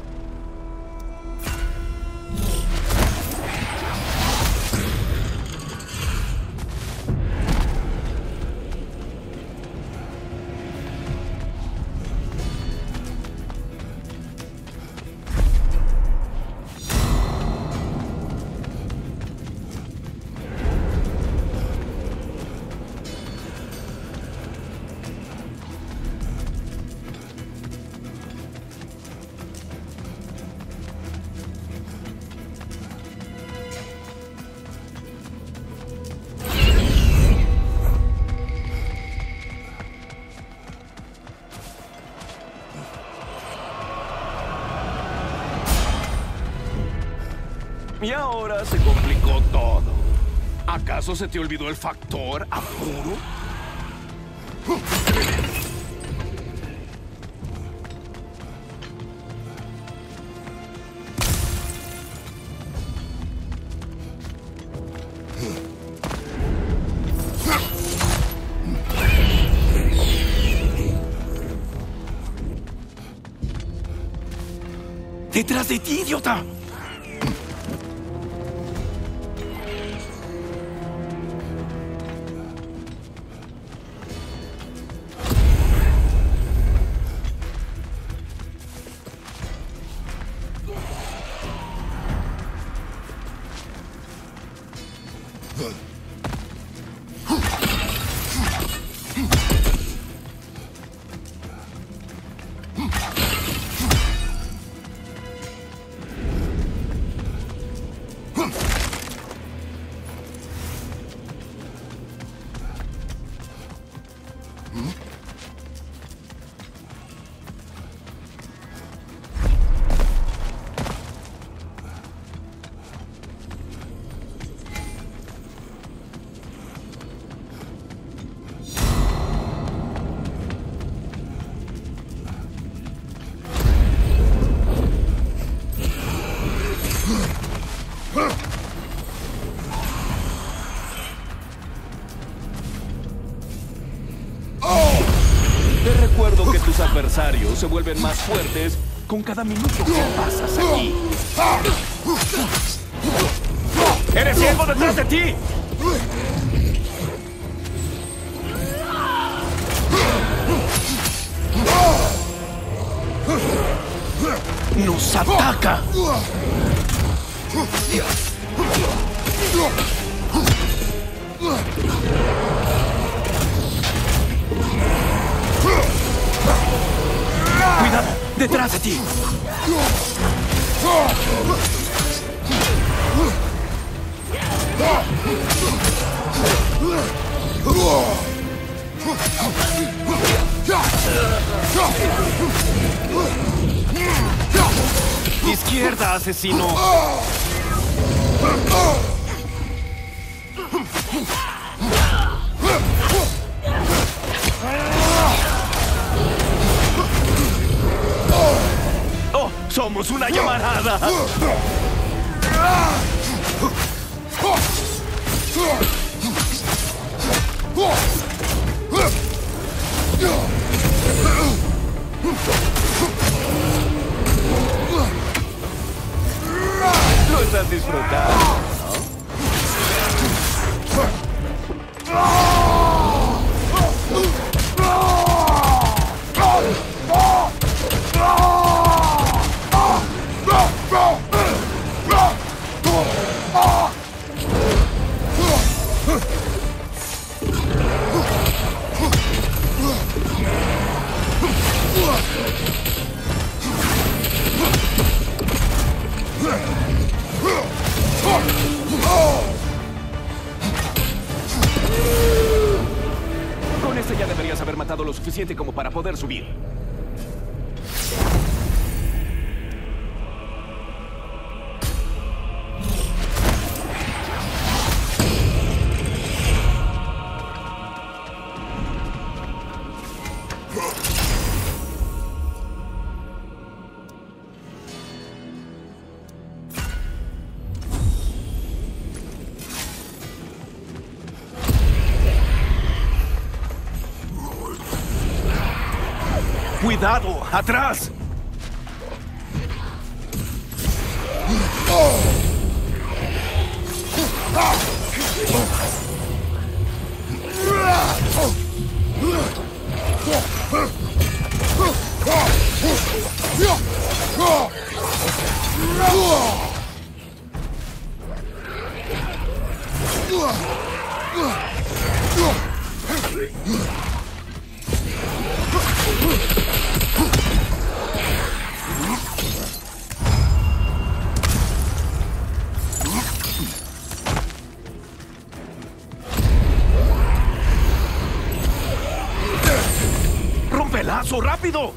Y ahora se complicó todo. ¿Acaso se te olvidó el factor apuro? ¡Detrás de ti, idiota! Adversarios se vuelven más fuertes con cada minuto que pasas aquí. ¡Eres ciego detrás de ti! ¡Nos ataca! ¡Cuidado! ¡Detrás de ti! ¡Izquierda, asesino! ¡Oh! ¡Somos una llamarada! Lo estás disfrutando, ¿no? levantado lo suficiente como para poder subir. ¡Cuidado! ¡Atrás! ¡Rompe el lazo! ¡Rápido!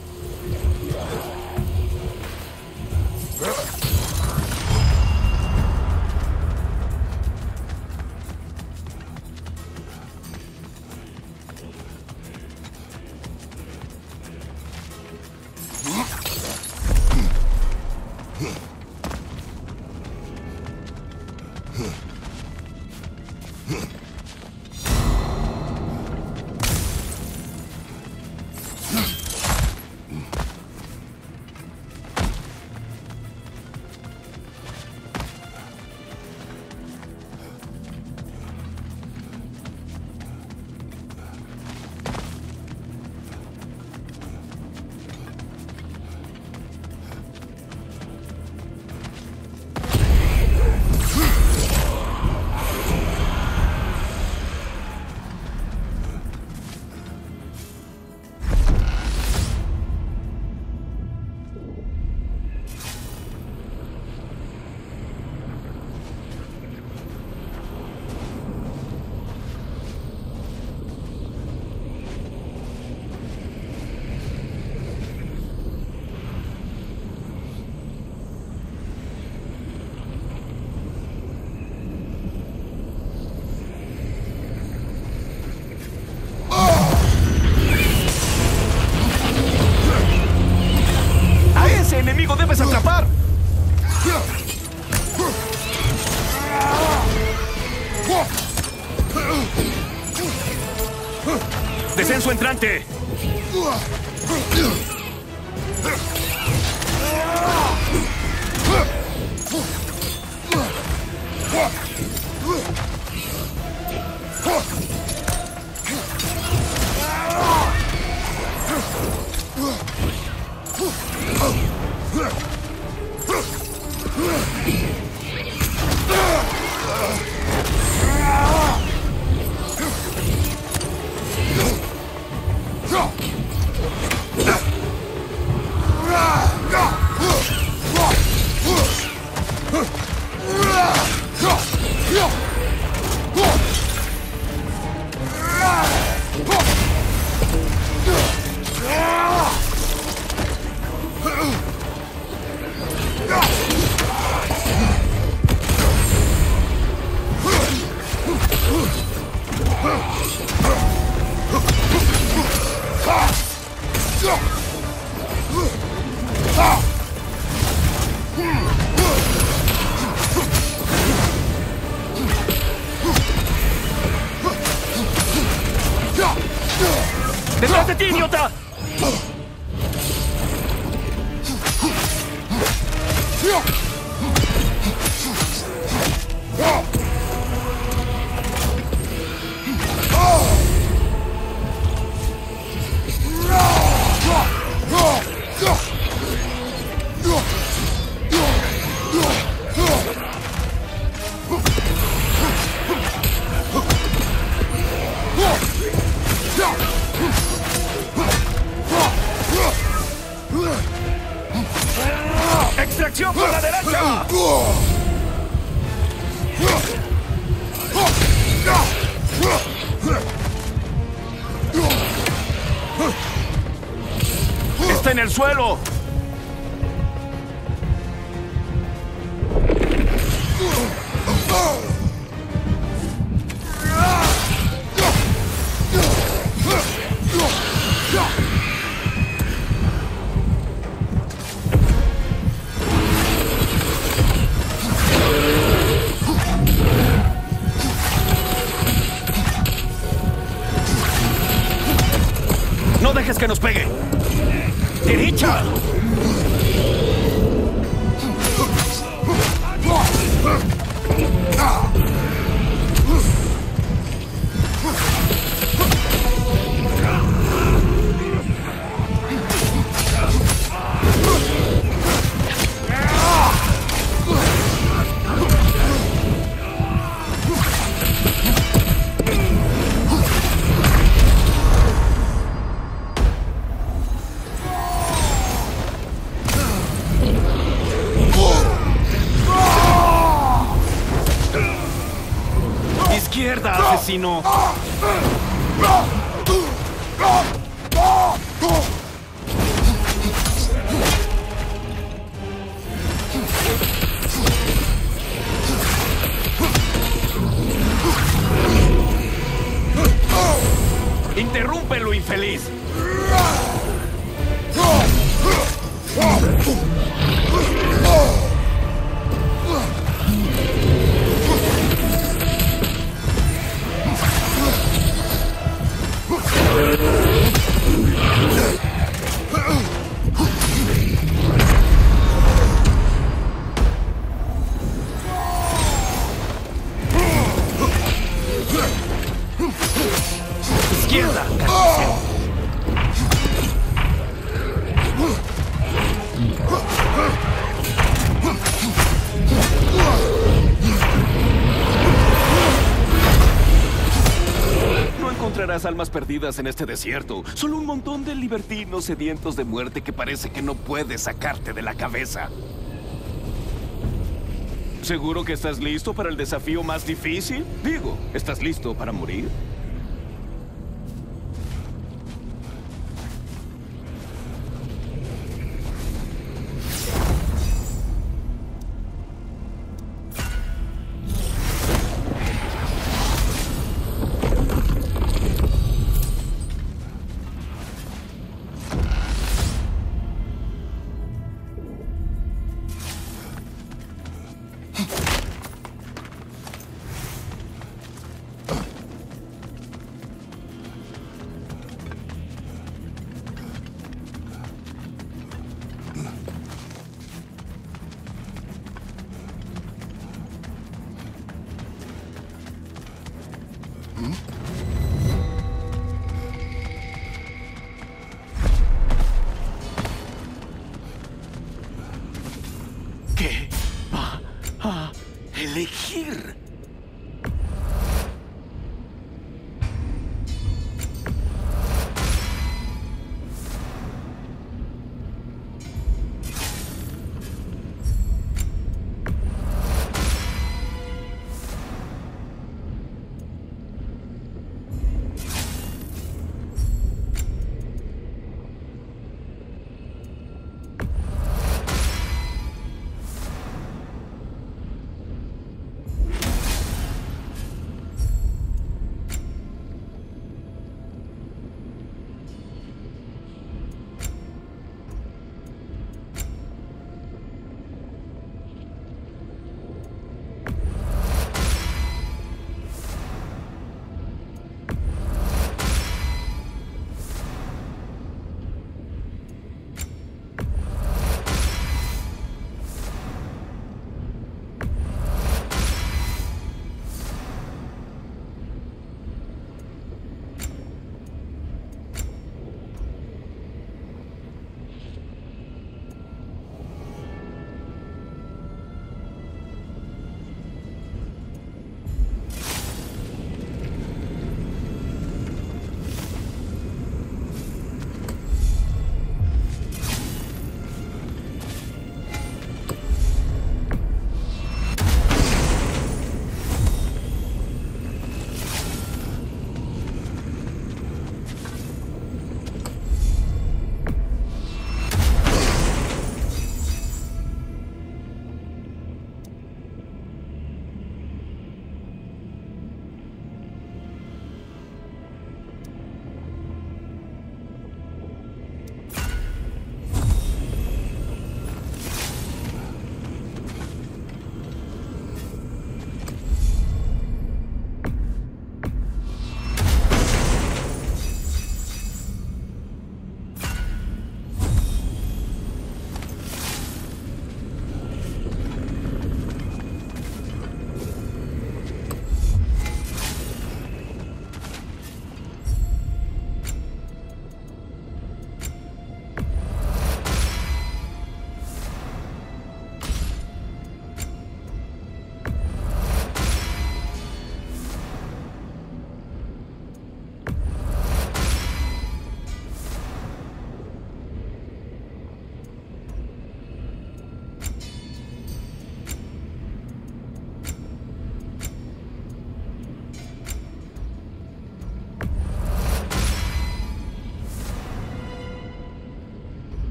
¡Enemigo debes atrapar! ¡Descenso entrante! ¡Detrás de ti, idiota! ¡Extracción por la derecha! ¡Está en el suelo! ¡No dejes que nos pegue! ¡Derecha! ¡Izquierda, asesino! ¡Interrúmpelo, infeliz! ¡Izquierda! No encontrarás almas perdidas en este desierto. Solo un montón de libertinos sedientos de muerte que parece que no puedes sacarte de la cabeza. ¿Seguro que estás listo para el desafío más difícil? Digo, ¿estás listo para morir? ¿Qué va a elegir?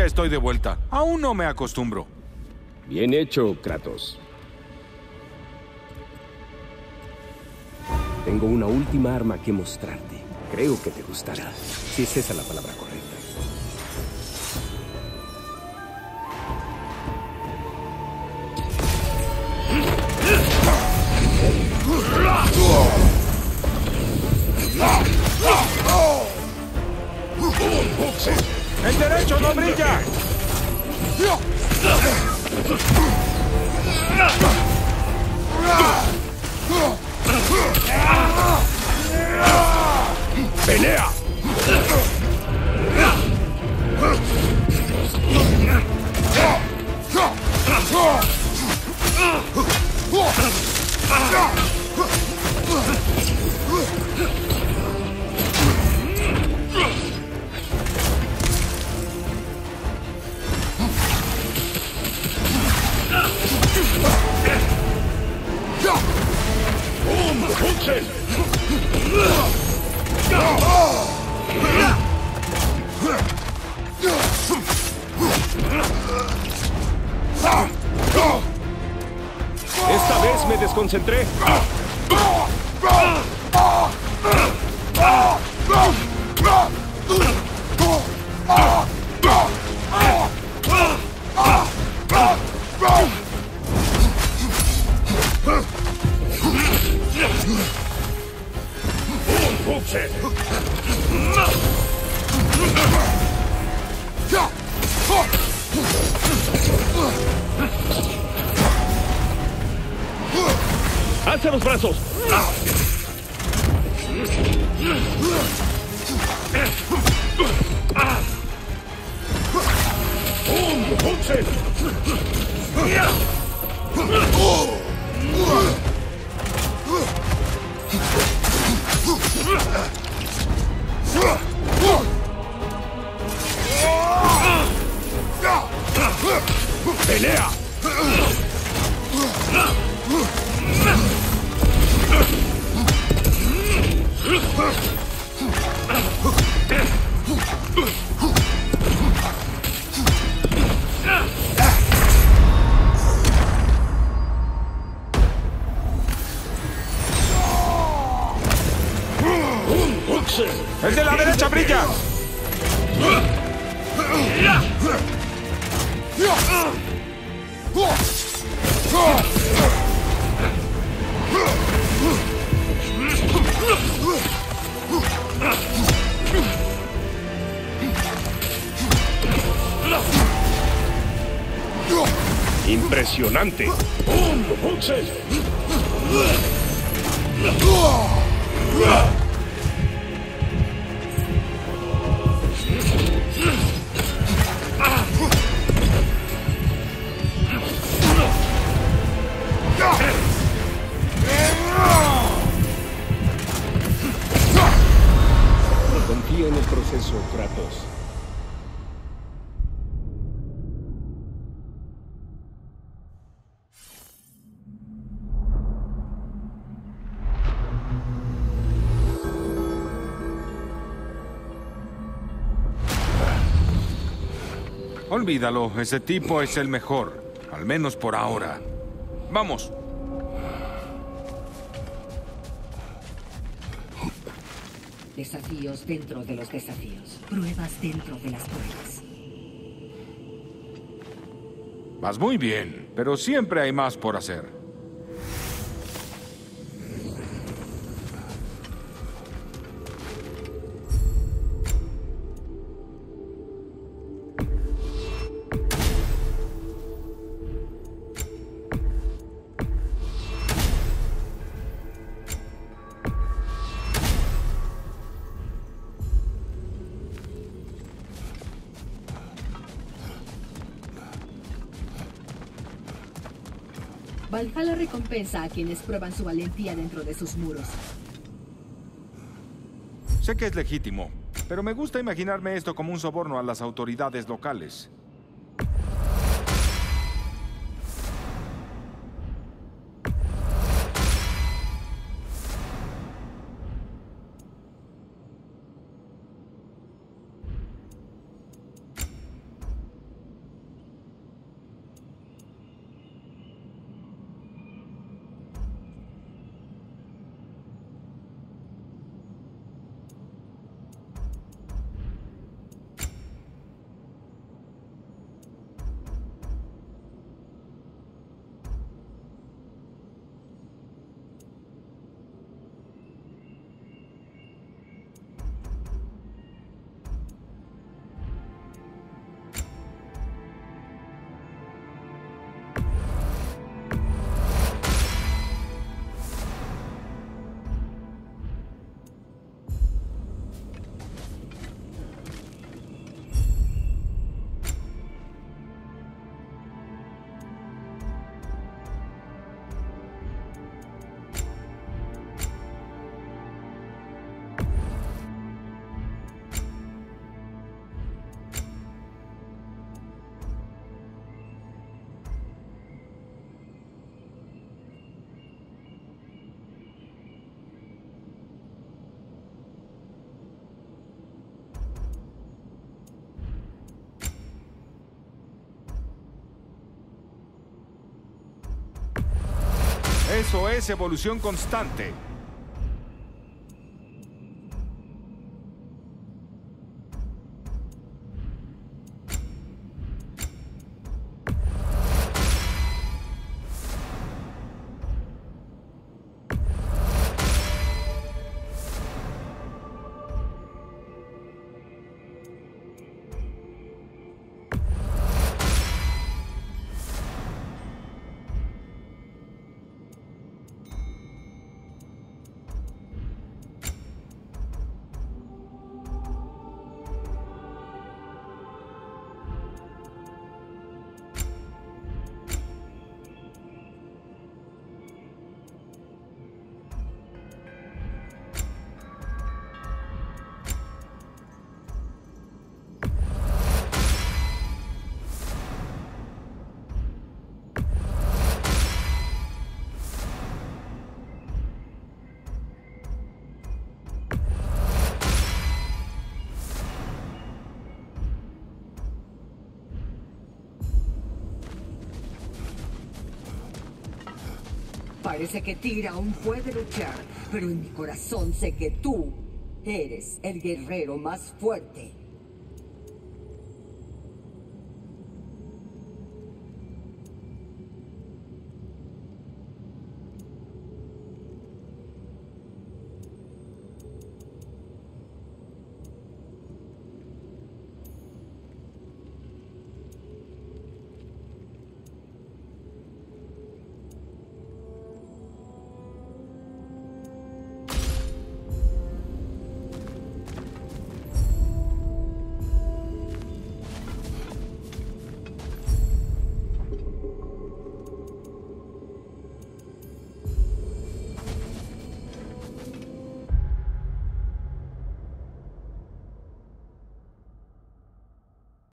Ya estoy de vuelta. Aún no me acostumbro. Bien hecho, Kratos. Tengo una última arma que mostrarte. Creo que te gustará, si es esa la palabra correcta. ¡El derecho no brilla! ¡Pelea! Esta vez me desconcentré. ¡Alza los brazos! ¡Pelea! ¡El de la derecha brilla! ¡Impresionante! Confía en el proceso, Kratos. Olvídalo, ese tipo es el mejor. Al menos por ahora. ¡Vamos! Desafíos dentro de los desafíos. Pruebas dentro de las pruebas. Vas muy bien, pero siempre hay más por hacer. Valhalla recompensa a quienes prueban su valentía dentro de sus muros. Sé que es legítimo, pero me gusta imaginarme esto como un soborno a las autoridades locales. Eso es evolución constante. Parece que Tyr aún puede luchar, pero en mi corazón sé que tú eres el guerrero más fuerte.